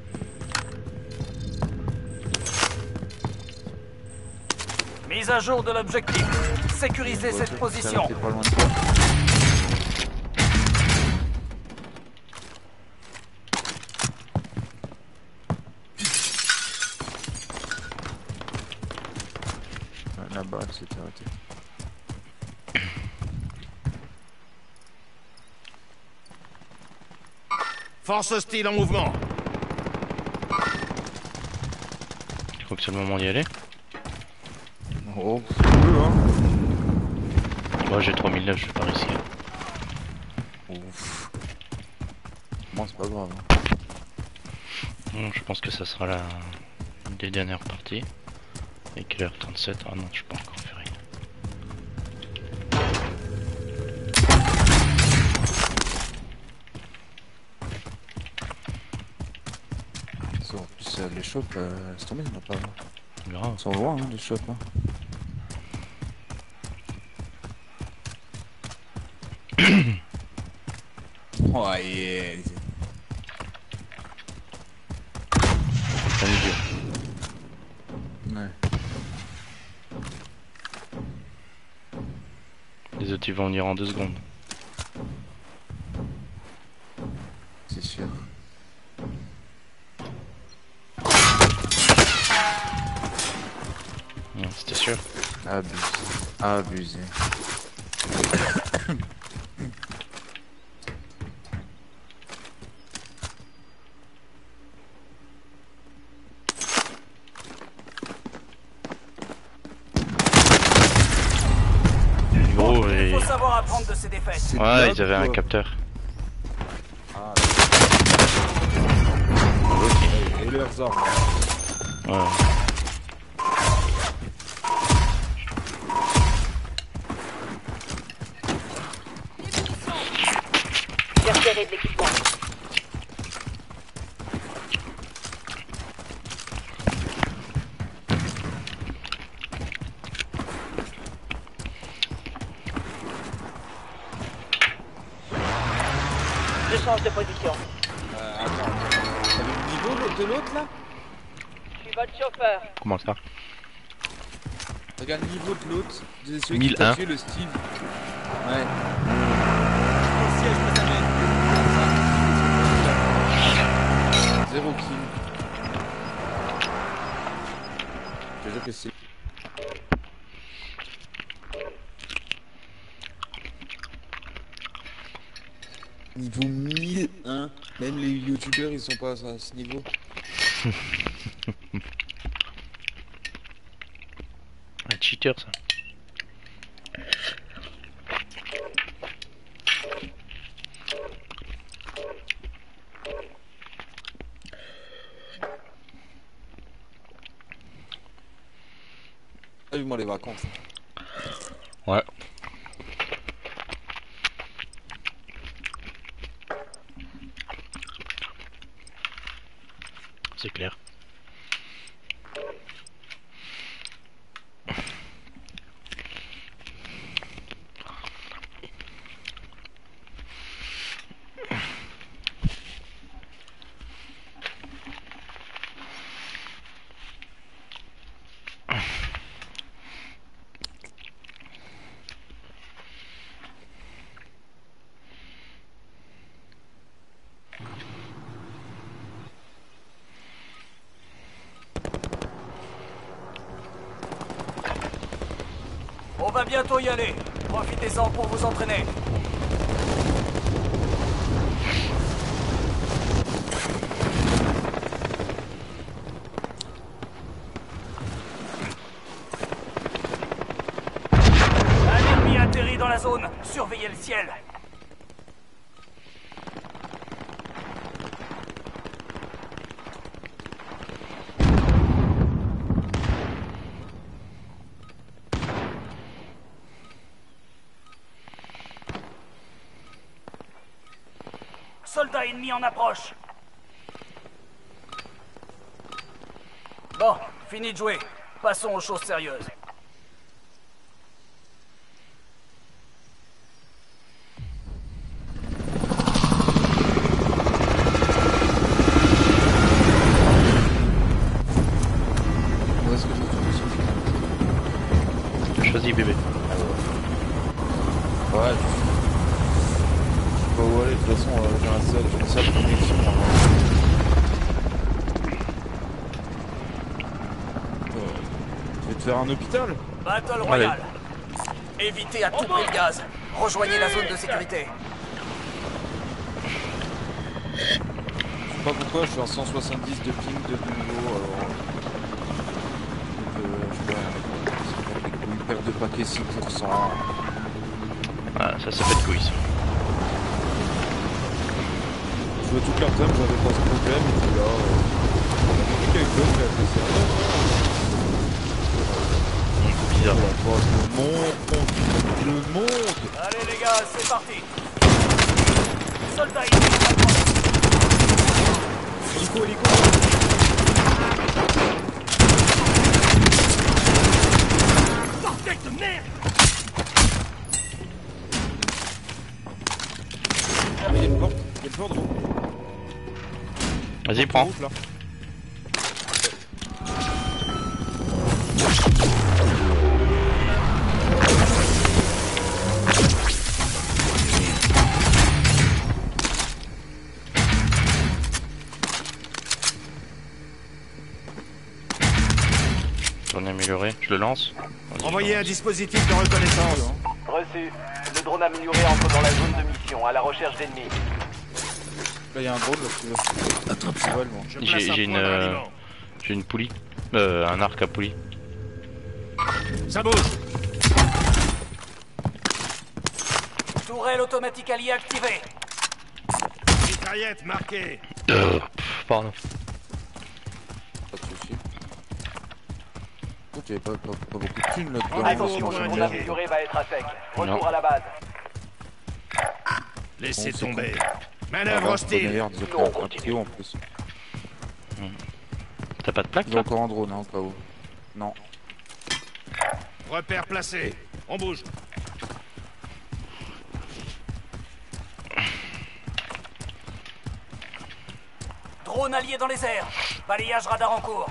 Mise à jour de l'objectif. Sécurisez cette position. T'es pas loin de toi. Ouais, là-bas, elle s'est arrêtée. Force hostile en mouvement. Je crois que c'est le moment d'y aller. Oh, c'est peu, hein. Moi j'ai 3009, je vais pas risquer. Ouf. Moi, c'est pas grave. Bon, je pense que ça sera une des dernières parties. Et quelle heure 37? Ah non, je peux encore faire rien. En plus, les shops, c'est tombé, il n'y en a pas. Grave. Ils sont loin, hein, les shops. Hein. Oh, yeah. Plein de yeux. Ouais. Les autres ils vont venir en 2 secondes. C'est sûr. Non, c'était sûr. Abusé. Abusé. Gros, Il et... faut savoir apprendre de ses défaites. C'est Ouais, bien, ils avaient un quoi. capteur. Ah, Ok. et leurs armes. Ouais. J'ai repéré de l'équipement. Je change de position. Attends. T'as le niveau de l'autre là? Je suis votre chauffeur. Comment ça? Regarde le niveau de l'autre. De celui 1001. qui t'a tué, le Steve. Ouais. Au siège, je t'amène. 0 kill. Je te jure que c'est. Niveau 1001. Même les youtubeurs ils sont pas à ce niveau. Un cheater ça. T'as vu moi les vacances. Ouais. bientôt y aller. Profitez-en pour vous entraîner. Un ennemi atterrit dans la zone. Surveillez le ciel. Soldat ennemi en approche. Bon, fini de jouer. Passons aux choses sérieuses. Où est-ce que je trouve ce Choisis bébé. Ouais, je sais pas où aller, de toute façon, j'ai une seule connexion. Je vais te faire un hôpital. Battle Royale. Évitez à tout prix le gaz. Rejoignez la zone de sécurité. Je sais pas pourquoi, je suis en 170 de ping de nouveau, alors... Une perte de paquet 6%. Ah, ça fait de couilles. Ça. Je vois toute la table, j'avais pas ce problème, et puis là... quelqu'un qui a fait ça. Bizarre. Le monde. Allez les gars, c'est parti. Soldat ennemi. Hélico. Bordel de merde. Il y a une porte, gros. Vas-y, prends. Route, là. J'en ai amélioré, je le lance. Envoyez un dispositif de reconnaissance. Reçu. Le drone amélioré entre dans la zone de mission, à la recherche d'ennemis. Là, il y a un drone, là, si tu veux. Attrape ça. Je place un point d'armement. J'ai une poulie. Un arc à poulie. Ça bouge. Tourelle automatique alliée activée. Mitraillette marquée. Pardon. Pas de soucis. Écoute, j'avais pas beaucoup de thunes là. Attention, le drone amélioré va être à sec. Retour à la base. Laissez Bon, c'est tomber. con. Manœuvre hostile. Merde, ils ont pris un trio en plus. T'as pas de plaque J'ai là? encore un drone, hein, au cas où. Non. Repère placé. On bouge. Drone allié dans les airs. Balayage radar en cours.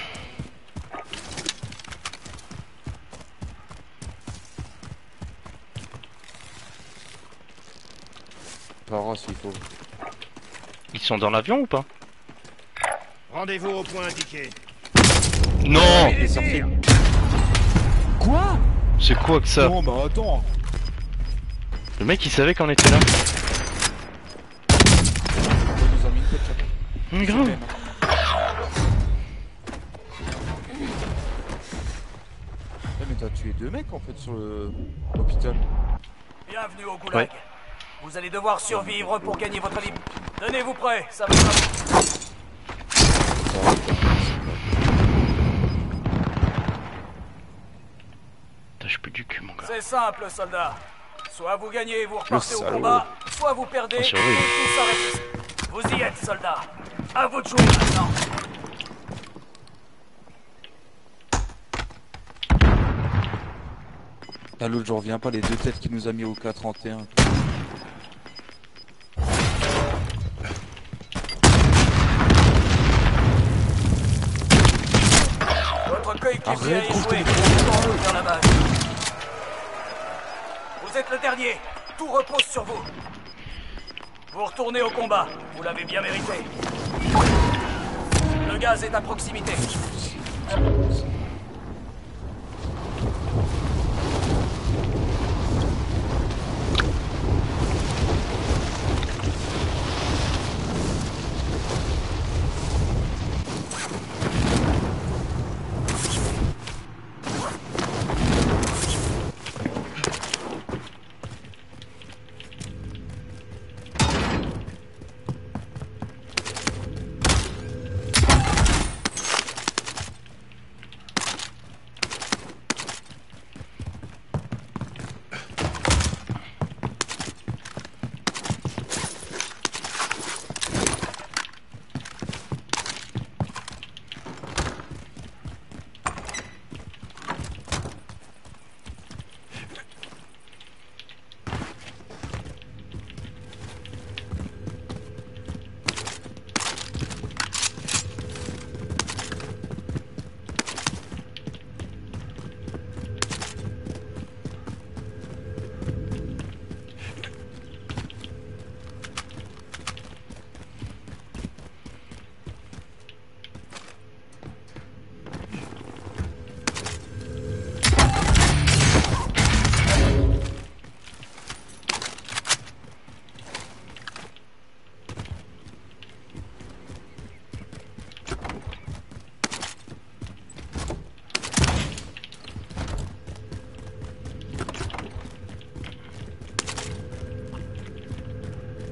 Par s'il faut. Ils sont dans l'avion ou pas? Rendez-vous au point indiqué. Non! Il est sorti. Quoi? C'est quoi que ça? Non, bah attends. Le mec il savait qu'on était là. On nous a mis une tête chacun. Grave. Même. Mais t'as tué 2 mecs en fait sur l'hôpital. Bienvenue au goulag. Ouais. Vous allez devoir survivre pour gagner votre libre. Tenez-vous prêts, ça va être à vous. Tâche plus du cul mon gars. C'est simple, soldat. Soit vous gagnez et vous repartez au salaud. combat, soit vous perdez et On tout survit. s'arrête ici. Vous y êtes, soldat. À vous de jouer maintenant. Ah l'autre j'en reviens pas, les 2 têtes qu'il nous a mis au K31. Votre coéquipier a Arrête, échoué. trouve-toi Vers la base. Vous êtes le dernier. Tout repose sur vous. Vous retournez au combat. Vous l'avez bien mérité. Le gaz est à proximité.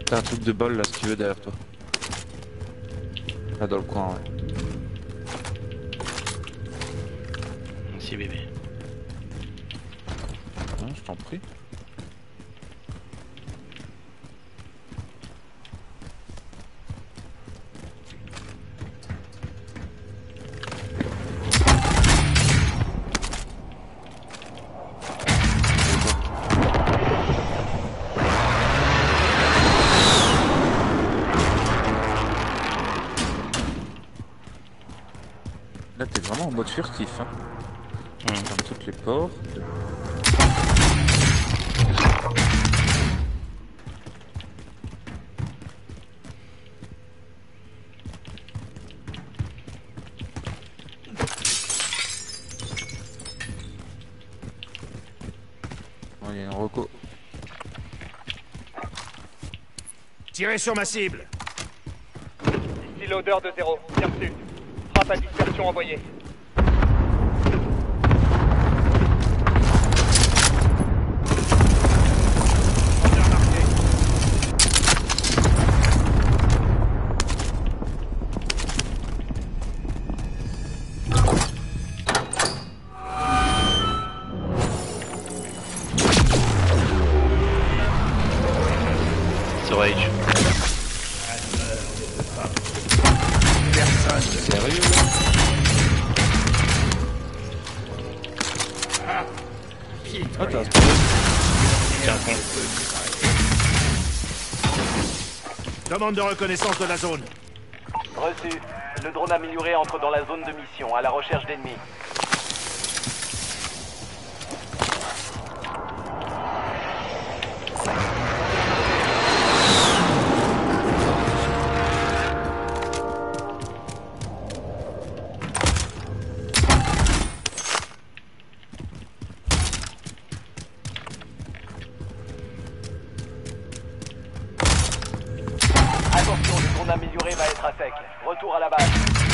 T'as un truc de bol là si tu veux derrière toi. Là dans le coin, ouais. Merci bébé. Ouais, je t'en prie. Là t'es vraiment en mode furtif hein. Dans toutes les portes. Oh, il y a une reco. Tirez sur ma cible. Ici l'odeur de 0. Bien reçu. Frappe à dispersion envoyée. C'est Rage. Sérieux là? Ah t'as Tiens, con. Demande de reconnaissance de la zone. Reçu. Le drone amélioré entre dans la zone de mission, à la recherche d'ennemis. Attention, le drone amélioré va être à sec. Retour à la base.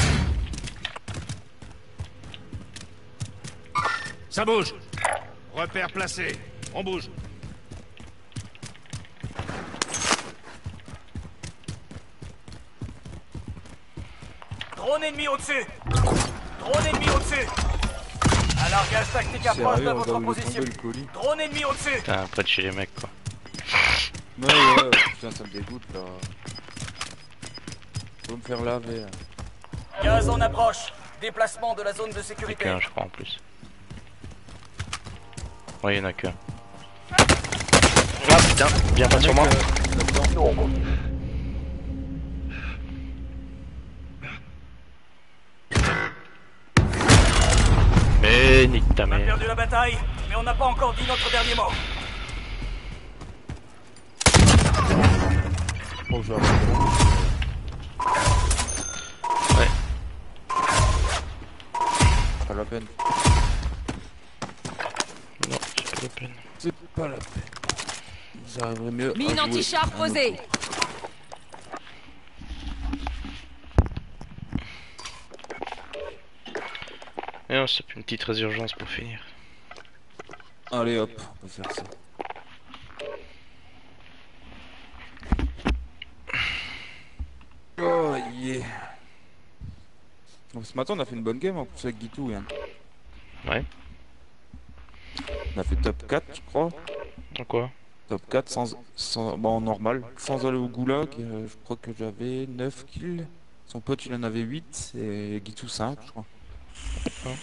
Ça bouge. Repère placé. On bouge. Drone ennemi au-dessus. Drone ennemi au-dessus. Un largage tactique approche sérieux, de on votre va où il est position. tombé, le colis. Drone ennemi au-dessus. Putain, près de chez les mecs quoi. Ouais, putain ça me dégoûte là. Faut me faire laver là. Gaz en approche. Déplacement de la zone de Il y en a sécurité. qu'un je crois en plus. Ouais, il y en a qu'un. Ah putain, viens pas sur moi. Mais nique ta On a mère. perdu la bataille, mais on n'a pas encore dit notre dernier mot. Oh, je vais Ouais. pas la peine. Non, c'est pas la peine. C'est pas la peine. Vous arriverez mieux. à Mine jouer anti-char un autre posée. Et on se tape une petite résurgence pour finir. coup. Allez hop, on va faire ça. Oh yeah. Ce matin on a fait une bonne game en plus avec Guitou. Hein. Ouais. On a fait top 4 je crois. En quoi? Top 4 en normal. Sans aller au goulag. Je crois que j'avais 9 kills. Son pote il en avait 8 et Guitou 5 je crois. Hein.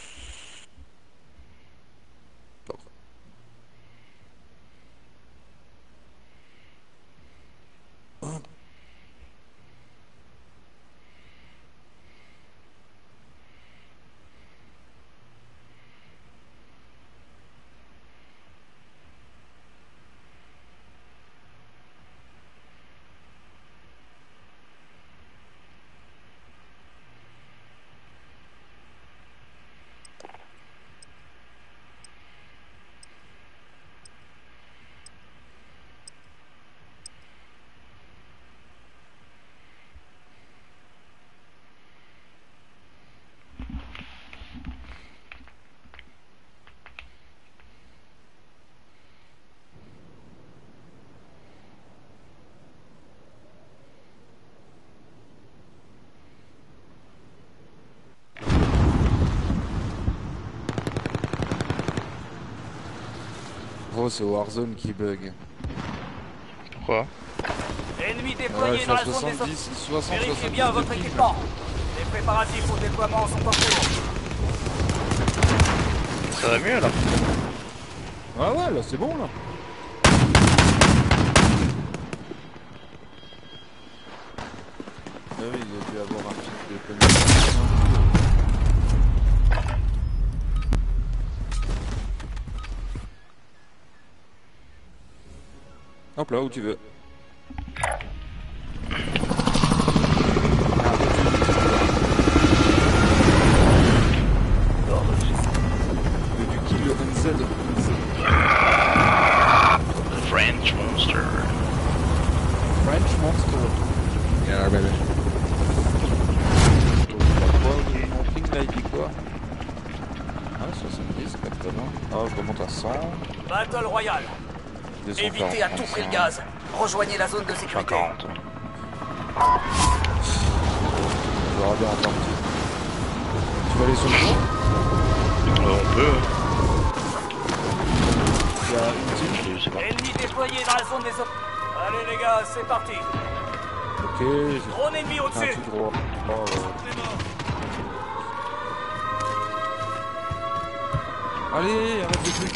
Gros, c'est Warzone qui bug. Pourquoi? Ennemi Ouais, déployé je suis dans à la zone des 70, 60, Vérifiez 70 bien votre de ping. équipement. Les préparatifs au déploiement sont en cours. Ça va mieux là? Ouais, ouais, là, c'est bon, là. Ah oui, il a dû avoir un petit de communication. Hop là, où tu veux. Du kill NZ. French Monster. French Monster. Yeah, baby. Mon ping là, il dit quoi? Ah, 70, exactement. Ah, je remonte à 100. Battle Royale. Descends Évitez à tout prix le gaz. Rejoignez la zone de sécurité. 50. Je verrai bien en partie. Tu vas aller sur le tour? On peut. Il y a une team. Je sais pas. Ennemi déployé dans la zone des op. Allez les gars, c'est parti. Ok, j'ai Drone ennemi fait un au-dessus. tout droit. Oh, allez, arrête de trucs.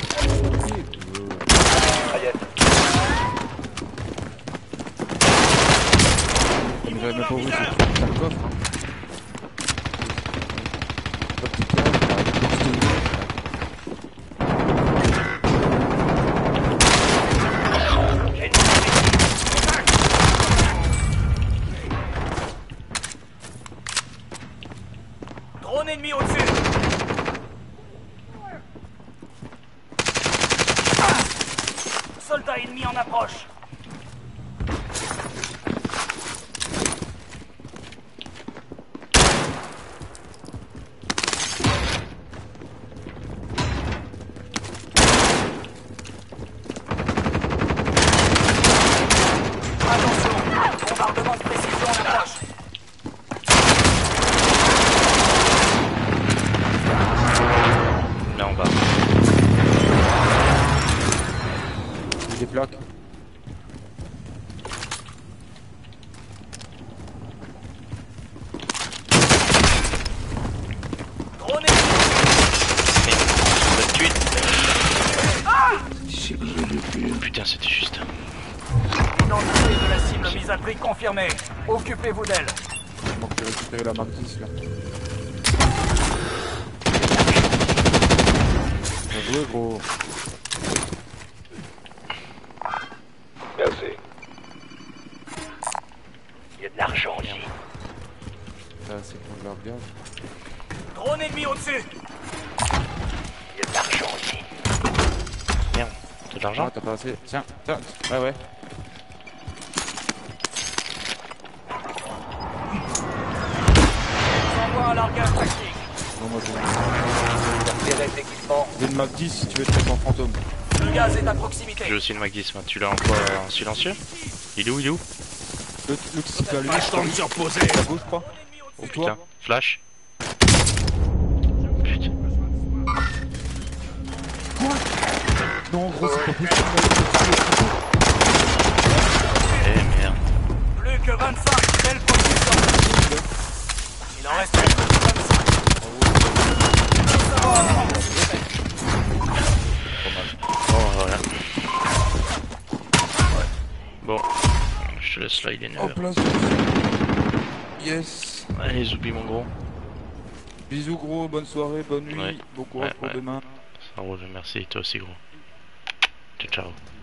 J'avais même pas vu ce truc dans le coffre. Hein. Pas petit câble, avec une petite idée. Drone ennemi au-dessus. Soldat ennemi en approche. Attention, bombardement de précision en approche. Là on va. J'ai des plaques. Drone ennemi. 28. Putain, c'était juste. Identité de la cible mise à prix confirmée. Occupez-vous d'elle. Il manque de récupérer la marque 10 là. Bien joué, gros. Merci. Il y a de l'argent ici. Là, c'est pour de leur gaz. Drone ennemi au-dessus. Il y a de l'argent ici. Merde. T'as de l'argent? Ah, t'as pas assez. Tiens, tiens. Ouais, ouais. J'envoie un largage tactique. Non, moi, Repérez l'équipement. j'ai une Mac 10 si tu veux te mettre en fantôme. Le gaz est à proximité. J'ai aussi une Mac 10, moi. Tu l'as en quoi? En silencieux? Il est où? Il est où? Le qui s'est allumé, Pas de se reposer. à gauche, je crois. Pour toi. Putain. Flash. Putain. Non, gros, c'est pas possible. Eh merde. Plus que 25. Belle position. Il en reste plus que 25. Oh voilà. Bon. Je te laisse là, il est 9h. Hop là. Yes. Allez, Zoubi mon gros. Bisous, gros. Bonne soirée, bonne nuit. Ouais. Bon courage Ouais, pour ouais. demain. Ça roule, merci. Toi aussi gros. Ciao ciao.